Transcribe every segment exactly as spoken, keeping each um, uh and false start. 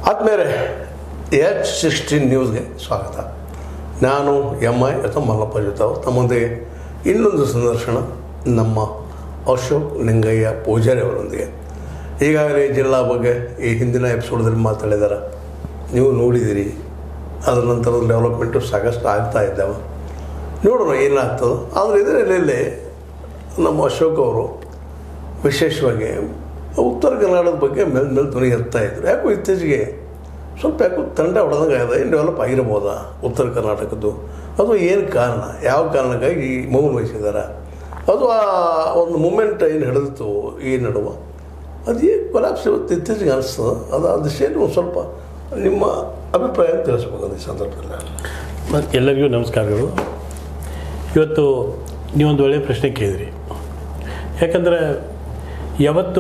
ಆದಮೇಲೆ H sixteen ನ್ಯೂಸ್ಗೆ ಸ್ವಾಗತ. ನಾನು ಎಮ್ ಐ ಅಥವಾ ಮಲ್ಲಪ್ಪ ಜೊತೆ ಅವರು ತಮ್ಮೊಂದಿಗೆ ಇನ್ನೊಂದು ಸಂದರ್ಶನ ನಮ್ಮ ಅಶೋಕ್ ಲಿಂಗಯ್ಯ ಪೂಜಾರಿ ಅವರೊಂದಿಗೆ. ಈಗಾಗಲೇ ಜಿಲ್ಲಾ ಬಗ್ಗೆ ಈ ಹಿಂದಿನ ಎಪಿಸೋಡ್ದಲ್ಲಿ ಮಾತಾಡಿದ್ದಾರೆ, ನೀವು ನೋಡಿದ್ದೀರಿ. ಅದರ ನಂತರದ ಡೆವಲಪ್ಮೆಂಟು ಸಾಕಷ್ಟು ಆಗ್ತಾ ಇದ್ದಾವೆ, ನೋಡೋಣ ಏನಾಗ್ತದೆ. ಆದರೆ ಇದರಲ್ಲಿ ನಮ್ಮ ಅಶೋಕ್ ಅವರು ವಿಶೇಷವಾಗಿ ಉತ್ತರ ಕರ್ನಾಟಕದ ಬಗ್ಗೆ ಮೇಲೆ ಮೇಲೆ ಧ್ವನಿ ಎತ್ತಾ ಇದ್ರು. ಯಾಕೋ ಇತ್ತೀಚೆಗೆ ಸ್ವಲ್ಪ ಯಾಕೋ ತಂಡ ಹೊಡೆದಂಗೆ ಆಗಿದೆ. ಏನು ಡೆವಲಪ್ ಆಗಿರ್ಬೋದಾ ಉತ್ತರ ಕರ್ನಾಟಕದ್ದು? ಅದು ಏನು ಕಾರಣ, ಯಾವ ಕಾರಣಕ್ಕಾಗಿ ಈ ಮೌನ ವಹಿಸಿದ್ದಾರೆ? ಅದು ಆ ಒಂದು ಮೂಮೆಂಟ್ ಏನು ಹಿಡಿದಿತ್ತು ಈ ನಡುವೆ, ಅದು ಏನು ಕೊಲಾಪ್ಸ್ ಇವತ್ತು ಇತ್ತೀಚೆಗೆ ಅನಿಸ್ತದೆ. ಅದು ಆ ದಿಶೆಯಲ್ಲಿ ಒಂದು ಸ್ವಲ್ಪ ನಿಮ್ಮ ಅಭಿಪ್ರಾಯ ತಿಳಿಸ್ಬೇಕು ಈ ಸಂದರ್ಭದಲ್ಲಿ. ಎಲ್ಲರಿಗೂ ನಮಸ್ಕಾರಗಳು. ಇವತ್ತು ನೀವೊಂದು ಒಳ್ಳೆಯ ಪ್ರಶ್ನೆ ಕೇಳಿದ್ರಿ. ಯಾಕಂದರೆ ಯಾವತ್ತು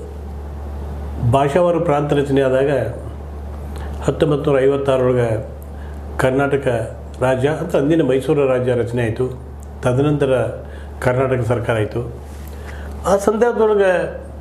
ಭಾಷಾವಾರು ಪ್ರಾಂತ ರಚನೆ ಆದಾಗ ಹತ್ತೊಂಬತ್ತು ನೂರ ಐವತ್ತಾರೊಳಗೆ ಕರ್ನಾಟಕ ರಾಜ್ಯ ಅಂತ ಅಂದಿನ ಮೈಸೂರು ರಾಜ್ಯ ರಚನೆ ಆಯಿತು. ತದನಂತರ ಕರ್ನಾಟಕ ಸರ್ಕಾರ ಆಯಿತು. ಆ ಸಂದರ್ಭದೊಳಗೆ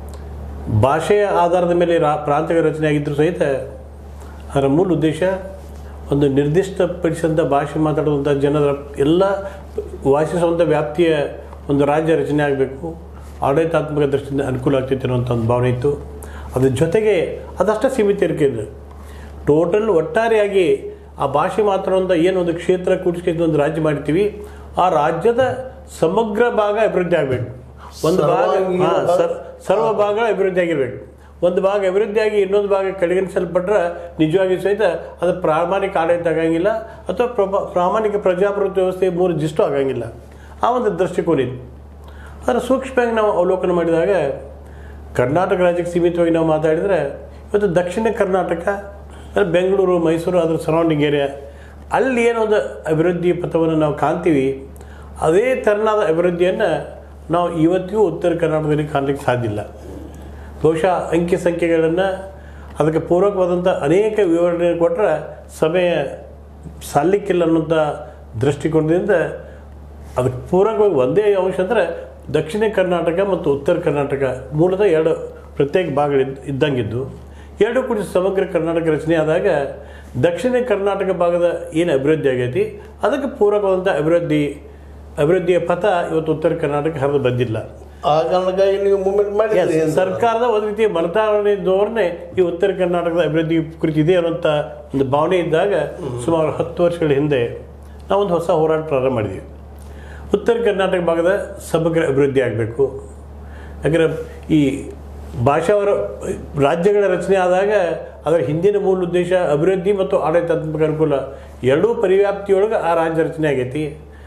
ಭಾಷೆಯ ಆಧಾರದ ಮೇಲೆ ರಾ ಪ್ರಾಂತಗಳ ರಚನೆ ಆಗಿದ್ದರೂ ಸಹಿತ ಅದರ ಮೂಲ ಉದ್ದೇಶ ಒಂದು ನಿರ್ದಿಷ್ಟಪಡಿಸಿದಂಥ ಭಾಷೆ ಮಾತಾಡುವಂಥ ಜನರ ಎಲ್ಲ ವಾಸಿಸುವಂಥ ವ್ಯಾಪ್ತಿಯ ಒಂದು ರಾಜ್ಯ ರಚನೆ ಆಗಬೇಕು, ಆಡಳಿತಾತ್ಮಕ ದೃಷ್ಟಿಯಿಂದ ಅನುಕೂಲ ಆಗ್ತೈತೆ ಅನ್ನೋಂಥ ಒಂದು ಭಾವನೆ ಇತ್ತು. ಅದ್ರ ಜೊತೆಗೆ ಅದಷ್ಟೇ ಸೀಮಿತ ಇರ್ಕಿದ್ರು. ಟೋಟಲ್ ಒಟ್ಟಾರೆಯಾಗಿ ಆ ಭಾಷೆ ಮಾತಾಡುವಂಥ ಏನೊಂದು ಕ್ಷೇತ್ರ ಕೂಡಿಸ್ಕೊಂಡು ಒಂದು ರಾಜ್ಯ ಮಾಡ್ತೀವಿ, ಆ ರಾಜ್ಯದ ಸಮಗ್ರ ಭಾಗ ಅಭಿವೃದ್ಧಿ ಆಗಬೇಕು. ಒಂದು ಭಾಗ ಸರ್ ಸರ್ವ ಭಾಗ ಅಭಿವೃದ್ಧಿ ಆಗಿರಬೇಕು. ಒಂದು ಭಾಗ ಅಭಿವೃದ್ಧಿಯಾಗಿ ಇನ್ನೊಂದು ಭಾಗ ಕಡೆಗಣಿಸಲ್ಪಟ್ರೆ ನಿಜವಾಗಿ ಸಹಿತ ಅದು ಪ್ರಾಮಾಣಿಕ ಆಡಳಿತ ಆಗಂಗಿಲ್ಲ, ಅಥವಾ ಪ್ರಭಾ ಪ್ರಾಮಾಣಿಕ ಪ್ರಜಾಪ್ರಭುತ್ವ ವ್ಯವಸ್ಥೆ ಮೂರು ಜಿಷ್ಟು ಆಗಂಗಿಲ್ಲ. ಆ ಒಂದು ದೃಷ್ಟಿಕೋನ ಇದೆ. ಅದರ ಸೂಕ್ಷ್ಮವಾಗಿ ನಾವು ಅವಲೋಕನ ಮಾಡಿದಾಗ ಕರ್ನಾಟಕ ರಾಜ್ಯಕ್ಕೆ ಸೀಮಿತವಾಗಿ ನಾವು ಮಾತಾಡಿದರೆ ಇವತ್ತು ದಕ್ಷಿಣ ಕರ್ನಾಟಕ ಅಂದರೆ ಬೆಂಗಳೂರು, ಮೈಸೂರು, ಅದರ ಸರೌಂಡಿಂಗ್ ಏರಿಯಾ, ಅಲ್ಲಿ ಏನೊಂದು ಅಭಿವೃದ್ಧಿ ಪಥವನ್ನು ನಾವು ಕಾಣ್ತೀವಿ, ಅದೇ ತೆರನಾದ ಅಭಿವೃದ್ಧಿಯನ್ನು ನಾವು ಇವತ್ತಿಗೂ ಉತ್ತರ ಕರ್ನಾಟಕದಲ್ಲಿ ಕಾಣಲಿಕ್ಕೆ ಸಾಧ್ಯ ಇಲ್ಲ. ಬಹುಶಃ ಅಂಕಿ ಸಂಖ್ಯೆಗಳನ್ನು ಅದಕ್ಕೆ ಪೂರಕವಾದಂಥ ಅನೇಕ ವಿವರಣೆ ಕೊಟ್ಟರೆ ಸಮಯ ಸಾಲಿಕ್ಕಿಲ್ಲ ಅನ್ನೋಂಥ ದೃಷ್ಟಿಕೋನದಿಂದ ಅದಕ್ಕೆ ಪೂರಕವಾಗಿ ಒಂದೇ ಅಂಶ ಅಂದರೆ ದಕ್ಷಿಣ ಕರ್ನಾಟಕ ಮತ್ತು ಉತ್ತರ ಕರ್ನಾಟಕ ಮೂಲತಃ ಎರಡು ಪ್ರತ್ಯೇಕ ಭಾಗಗಳಿದ್ದು ಇದ್ದಂಗಿದ್ದು, ಎರಡು ಕೂಡಿ ಸಮಗ್ರ ಕರ್ನಾಟಕ ರಚನೆ ಆದಾಗ ದಕ್ಷಿಣ ಕರ್ನಾಟಕ ಭಾಗದ ಏನು ಅಭಿವೃದ್ಧಿ ಆಗೈತಿ ಅದಕ್ಕೆ ಪೂರಕವಾದಂಥ ಅಭಿವೃದ್ಧಿ ಅಭಿವೃದ್ಧಿಯ ಪಥ ಇವತ್ತು ಉತ್ತರ ಕರ್ನಾಟಕ ಹರಿದು ಬಂದಿಲ್ಲ. ಆ ಕಾರಣಕ್ಕಾಗಿ ನೀವು ಮೂವ್ಮೆಂಟ್ ಮಾಡಿ ಸರ್ಕಾರದ ಒಂದು ರೀತಿಯ ಬಲತಾವಣೆ ಧೋರಣೆ ಈ ಉತ್ತರ ಕರ್ನಾಟಕದ ಅಭಿವೃದ್ಧಿ ಕುರಿತಿದೆ ಅನ್ನೋಂಥ ಒಂದು ಭಾವನೆ ಇದ್ದಾಗ ಸುಮಾರು ಹತ್ತು ವರ್ಷಗಳ ಹಿಂದೆ ನಾವೊಂದು ಹೊಸ ಹೋರಾಟ ಪ್ರಾರಂಭ ಮಾಡಿದ್ವಿ. ಉತ್ತರ ಕರ್ನಾಟಕ ಭಾಗದ ಸಮಗ್ರ ಅಭಿವೃದ್ಧಿ ಆಗಬೇಕು. ಯಾಕಂದರೆ ಈ ಭಾಷಾವರ ರಾಜ್ಯಗಳ ರಚನೆ ಆದಾಗ ಅದರ ಹಿಂದಿನ ಮೂಲ ಉದ್ದೇಶ ಅಭಿವೃದ್ಧಿ ಮತ್ತು ಆಡಳಿತಾತ್ಮಕ ಅನುಕೂಲ ಎರಡೂ ಪರಿವ್ಯಾಪ್ತಿಯೊಳಗೆ ಆ ರಾಜ್ಯ ರಚನೆ ಆಗೈತಿ.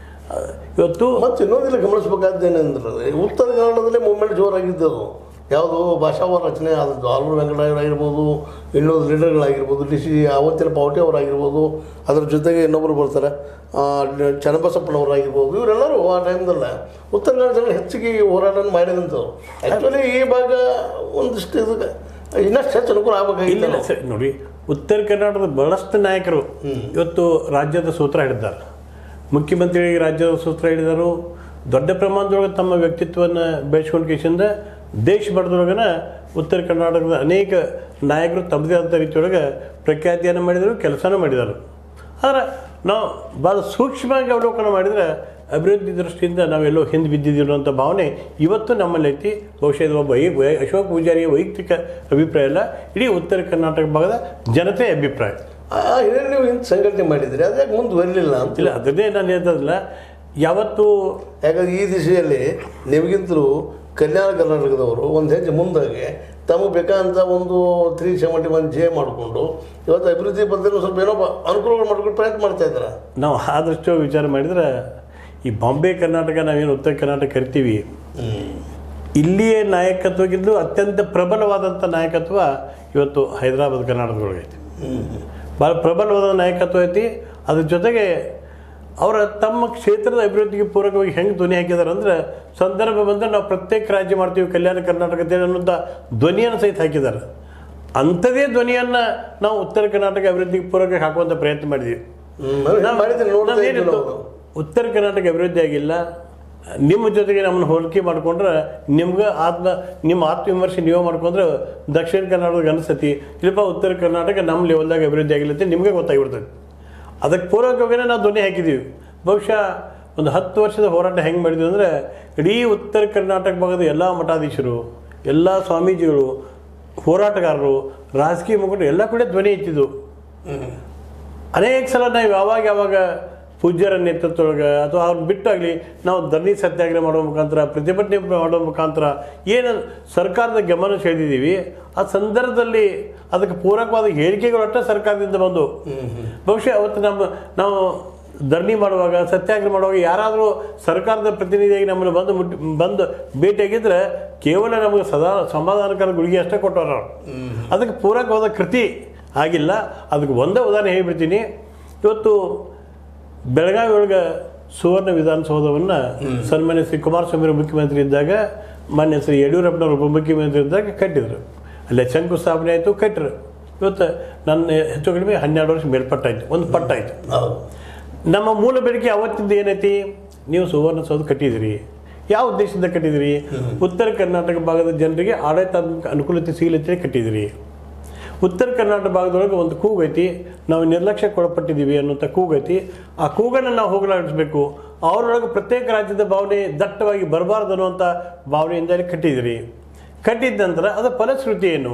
ಇವತ್ತು ಮತ್ತು ಇನ್ನೊಂದಿಲ್ಲ ಗಮನಿಸ್ಬೇಕಾದ್ದೇನೆಂದ್ರೆ ಉತ್ತರ ಕನ್ನಡದಲ್ಲೇ ಮೂವ್ಮೆಂಟ್ ಜೋರಾಗಿದ್ದದು. ಯಾವುದು ಭಾಷಾವಾರ ರಚನೆ ಆದದ್ದು, ಆಲೂರು ವೆಂಕಟರಾಯರಾಗಿರ್ಬೋದು, ಇನ್ನೊಂದು ಲೀಡರ್ಗಳಾಗಿರ್ಬೋದು, ಡಿ ಸಿ ಅವತ್ತಿನ ಪಾವಟಿ ಅವರಾಗಿರ್ಬೋದು, ಅದರ ಜೊತೆಗೆ ಇನ್ನೊಬ್ಬರು ಬರ್ತಾರೆ ಚನ್ನಬಸಪ್ಪನವರಾಗಿರ್ಬೋದು, ಇವರೆಲ್ಲರೂ ಆ ಟೈಮ್ದಲ್ಲ ಉತ್ತರ ಕನ್ನಡದಲ್ಲಿ ಹೆಚ್ಚಿಗೆ ಹೋರಾಟ ಮಾಡಿದಂಥವ್ರು. ಆ್ಯಕ್ಚುಲಿ ಈ ಭಾಗ ಒಂದಿಷ್ಟು ಇದಕ್ಕೆ ಇನ್ನಷ್ಟು ಹೆಚ್ಚು ಅನುಕೂಲ ಆಗಬೇಕಾಗಿಲ್ಲ. ಸರಿ ನೋಡಿ, ಉತ್ತರ ಕರ್ನಾಟಕದ ಬಹಳಷ್ಟು ನಾಯಕರು ಇವತ್ತು ರಾಜ್ಯದ ಸೂತ್ರ ಹಿಡಿದ್ದಾರೆ. ಮುಖ್ಯಮಂತ್ರಿಗಳಿಗೆ ರಾಜ್ಯದ ಸೂತ್ರ ಹಿಡಿದರು. ದೊಡ್ಡ ಪ್ರಮಾಣದೊಳಗೆ ತಮ್ಮ ವ್ಯಕ್ತಿತ್ವವನ್ನು ಬೆಳೆಸ್ಕೊಂಡು ಕೇಸಿಂದ ದೇಶ ಮಟ್ಟದೊಳಗನ ಉತ್ತರ ಕರ್ನಾಟಕದ ಅನೇಕ ನಾಯಕರು ತಮ್ಮದೇ ಆದ ರೀತಿಯೊಳಗೆ ಪ್ರಖ್ಯಾತಿಯನ್ನು ಮಾಡಿದರು, ಕೆಲಸನೂ ಮಾಡಿದರು. ಆದರೆ ನಾವು ಭಾಳ ಸೂಕ್ಷ್ಮವಾಗಿ ಅವಲೋಕನ ಮಾಡಿದರೆ ಅಭಿವೃದ್ಧಿ ದೃಷ್ಟಿಯಿಂದ ನಾವೆಲ್ಲೋ ಹಿಂದೆ ಬಿದ್ದಿದ್ದೀವಿ ಅನ್ನೋಂಥ ಭಾವನೆ ಇವತ್ತು ನಮ್ಮಲ್ಲಿ ಐತಿ. ಬಹುಶಃ ಇದು ಒಬ್ಬ ಅಶೋಕ್ ಪೂಜಾರಿಯ ವೈಯಕ್ತಿಕ ಅಭಿಪ್ರಾಯ ಅಲ್ಲ, ಇಡೀ ಉತ್ತರ ಕರ್ನಾಟಕ ಭಾಗದ ಜನತೆಯ ಅಭಿಪ್ರಾಯ. ಇದನ್ನು ನೀವು ಹಿಂದೆ ಸಂಘಟನೆ ಮಾಡಿದ್ದೀರಿ, ಅದಕ್ಕೆ ಮುಂದುವರಲಿಲ್ಲ ಅಂತಿಲ್ಲ. ಅದನ್ನೇ ನಾನು ಹೇಳ್ತದಿಲ್ಲ. ಯಾವತ್ತು ಯಾಕಂದ್ರೆ ಈ ದಿಶೆಯಲ್ಲಿ ನಿಮಗಿಂತಲೂ ಕಲ್ಯಾಣ ಕರ್ನಾಟಕದವರು ಒಂದು ಹೆಜ್ಜೆ ಮುಂದಾಗಿ ತಮಗೆ ಬೇಕಾದಂಥ ಒಂದು ತ್ರೀ ಸೆವೆಂಟಿ ಒನ್ ಜೆ ಮಾಡಿಕೊಂಡು ಇವತ್ತು ಅಭಿವೃದ್ಧಿ ಪದ್ಧತಿ ಸ್ವಲ್ಪ ಏನೋ ಅನುಕೂಲಗಳು ಮಾಡ್ಕೊಂಡು ಪ್ರಯತ್ನ ಮಾಡ್ತಾ ಇದ್ದಾರೆ. ನಾವು ಆದಷ್ಟು ವಿಚಾರ ಮಾಡಿದರೆ ಈ ಬಾಂಬೆ ಕರ್ನಾಟಕ ನಾವೇನು ಉತ್ತರ ಕರ್ನಾಟಕ ಕರಿತೀವಿ, ಇಲ್ಲಿಯೇ ನಾಯಕತ್ವಕ್ಕಿಂತಲೂ ಅತ್ಯಂತ ಪ್ರಬಲವಾದಂಥ ನಾಯಕತ್ವ ಇವತ್ತು ಹೈದರಾಬಾದ್ ಕರ್ನಾಟಕದೊಳಗೆ ಐತಿ. ಭಾಳ ಪ್ರಬಲವಾದ ನಾಯಕತ್ವ ಐತಿ. ಅದ್ರ ಜೊತೆಗೆ ಅವರ ತಮ್ಮ ಕ್ಷೇತ್ರದ ಅಭಿವೃದ್ಧಿಗೆ ಪೂರಕವಾಗಿ ಹೆಂಗೆ ಧ್ವನಿ ಹಾಕಿದ್ದಾರೆ ಅಂದರೆ, ಸಂದರ್ಭ ಬಂದರೆ ನಾವು ಪ್ರತ್ಯೇಕ ರಾಜ್ಯ ಮಾಡ್ತೀವಿ ಕಲ್ಯಾಣ ಕರ್ನಾಟಕದ ಅನ್ನೋಂಥ ಧ್ವನಿಯನ್ನು ಸಹಿತ ಹಾಕಿದ್ದಾರೆ. ಅಂಥದೇ ಧ್ವನಿಯನ್ನು ನಾವು ಉತ್ತರ ಕರ್ನಾಟಕ ಅಭಿವೃದ್ಧಿಗೆ ಪೂರಕ ಹಾಕುವಂಥ ಪ್ರಯತ್ನ ಮಾಡಿದ್ವಿ. ನಾವೇನಿತ್ತು, ಉತ್ತರ ಕರ್ನಾಟಕ ಅಭಿವೃದ್ಧಿ ಆಗಿಲ್ಲ, ನಿಮ್ಮ ಜೊತೆಗೆ ನಮ್ಮನ್ನು ಹೋಲಿಕೆ ಮಾಡ್ಕೊಂಡ್ರೆ ನಿಮ್ಗೆ ಆತ್ಮ ನಿಮ್ಮ ಆತ್ಮವಿಮರ್ಶೆ ನೀವು ಮಾಡ್ಕೊಂಡ್ರೆ ದಕ್ಷಿಣ ಕರ್ನಾಟಕದಾಗ ಅನಿಸ್ತತಿ ಇಲ್ಲಪ್ಪ ಉತ್ತರ ಕರ್ನಾಟಕ ನಮ್ಮ ಲೆವೆಲ್ದಾಗ ಅಭಿವೃದ್ಧಿ ಆಗಿಲ್ಲತ್ತೆ ನಿಮಗೆ ಗೊತ್ತಾಗಿಬಿಡ್ತದೆ. ಅದಕ್ಕೆ ಪೂರ್ವಕವಾಗಿ ನಾವು ಧ್ವನಿ ಹಾಕಿದ್ದೀವಿ. ಬಹುಶಃ ಒಂದು ಹತ್ತು ವರ್ಷದ ಹೋರಾಟ ಹೆಂಗೆ ಮಾಡಿದ್ವಿ ಅಂದರೆ ಇಡೀ ಉತ್ತರ ಕರ್ನಾಟಕ ಭಾಗದ ಎಲ್ಲ ಮಠಾಧೀಶರು, ಎಲ್ಲ ಸ್ವಾಮೀಜಿಗಳು, ಹೋರಾಟಗಾರರು, ರಾಜಕೀಯ ಮುಖಂಡರು ಎಲ್ಲ ಕಡೆ ಧ್ವನಿ ಎತ್ತಿದ್ದು. ಅನೇಕ ಸಲ ನಾವು ಯಾವಾಗ ಯಾವಾಗ ಪೂಜ್ಯರ ನೇತೃತ್ವದೊಳಗೆ ಅಥವಾ ಅವ್ರನ್ನ ಬಿಟ್ಟಾಗಲಿ ನಾವು ಧರಣಿ ಸತ್ಯಾಗ್ರಹ ಮಾಡೋ ಮುಖಾಂತರ, ಪ್ರತಿಭಟನೆ ಮಾಡೋ ಮುಖಾಂತರ ಏನು ಸರ್ಕಾರದ ಗಮನ ಸೆಳೆದಿದ್ದೀವಿ, ಆ ಸಂದರ್ಭದಲ್ಲಿ ಅದಕ್ಕೆ ಪೂರಕವಾದ ಹೇಳಿಕೆಗಳು ಅಷ್ಟೇ ಸರ್ಕಾರದಿಂದ ಬಂದು. ಬಹುಶಃ ಅವತ್ತು ನಮ್ಮ ನಾವು ಧರಣಿ ಮಾಡುವಾಗ, ಸತ್ಯಾಗ್ರಹ ಮಾಡುವಾಗ ಯಾರಾದರೂ ಸರ್ಕಾರದ ಪ್ರತಿನಿಧಿಯಾಗಿ ನಮ್ಮನ್ನು ಬಂದು ಮುಟ್ಟಿ ಬಂದು ಭೇಟಿಯಾಗಿದ್ದರೆ ಕೇವಲ ನಮಗೆ ಸದಾ ಸಮಾಧಾನಕರ ಗುಳಿಗೆ ಅಷ್ಟೇ ಕೊಟ್ಟವರು. ಅದಕ್ಕೆ ಪೂರಕವಾದ ಕೃತಿ ಆಗಿಲ್ಲ. ಅದಕ್ಕೆ ಒಂದೇ ಉದಾಹರಣೆ ಹೇಳಿಬಿಡ್ತೀನಿ. ಇವತ್ತು ಬೆಳಗಾವಿ ಒಳಗೆ ಸುವರ್ಣ ವಿಧಾನಸೌಧವನ್ನು ಸನ್ಮಾನ್ಯ ಶ್ರೀ ಕುಮಾರಸ್ವಾಮಿ ಮುಖ್ಯಮಂತ್ರಿ ಇದ್ದಾಗ, ಮಾನ್ಯ ಶ್ರೀ ಯಡಿಯೂರಪ್ಪನವರು ಉಪಮುಖ್ಯಮಂತ್ರಿ ಇದ್ದಾಗ ಕಟ್ಟಿದ್ರು. ಅಲ್ಲೇ ಶಂಕುಸ್ಥಾಪನೆ ಆಯಿತು, ಕಟ್ಟರು. ಇವತ್ತು ನನ್ನ ಹೆಚ್ಚು ಕಡಿಮೆ ಹನ್ನೆರಡು ವರ್ಷ ಮೇಲ್ಪಟ್ಟಾಯಿತು, ಒಂದು ಪಟ್ಟಾಯಿತು. ನಮ್ಮ ಮೂಲ ಬೇಡಿಕೆ ಅವತ್ತಿಂದ ಏನೈತಿ? ನೀವು ಸುವರ್ಣಸೌಧ ಕಟ್ಟಿದಿರಿ, ಯಾವ ಉದ್ದೇಶದಿಂದ ಕಟ್ಟಿದಿರಿ? ಉತ್ತರ ಕರ್ನಾಟಕ ಭಾಗದ ಜನರಿಗೆ ಆಡಳಿತಾತ್ಮಕ ಅನುಕೂಲತೆ ಸಿಗಲಿಕ್ಕೆ ಕಟ್ಟಿದಿರಿ. ಉತ್ತರ ಕರ್ನಾಟಕ ಭಾಗದೊಳಗೆ ಒಂದು ಕೂಗೈತಿ, ನಾವು ನಿರ್ಲಕ್ಷ್ಯಕ್ಕೆ ಒಳಪಟ್ಟಿದ್ದೀವಿ ಅನ್ನೋಂಥ ಕೂಗೈತಿ. ಆ ಕೂಗನ್ನು ನಾವು ಹೋಗಲಾಡಿಸ್ಬೇಕು. ಅವರೊಳಗೆ ಪ್ರತ್ಯೇಕ ರಾಜ್ಯದ ಭಾವನೆ ದಟ್ಟವಾಗಿ ಬರಬಾರ್ದು ಅನ್ನುವಂಥ ಭಾವನೆಯಿಂದ ಕಟ್ಟಿದಿರಿ. ಕಟ್ಟಿದ ನಂತರ ಅದರ ಫಲಶ್ರುತಿ ಏನು?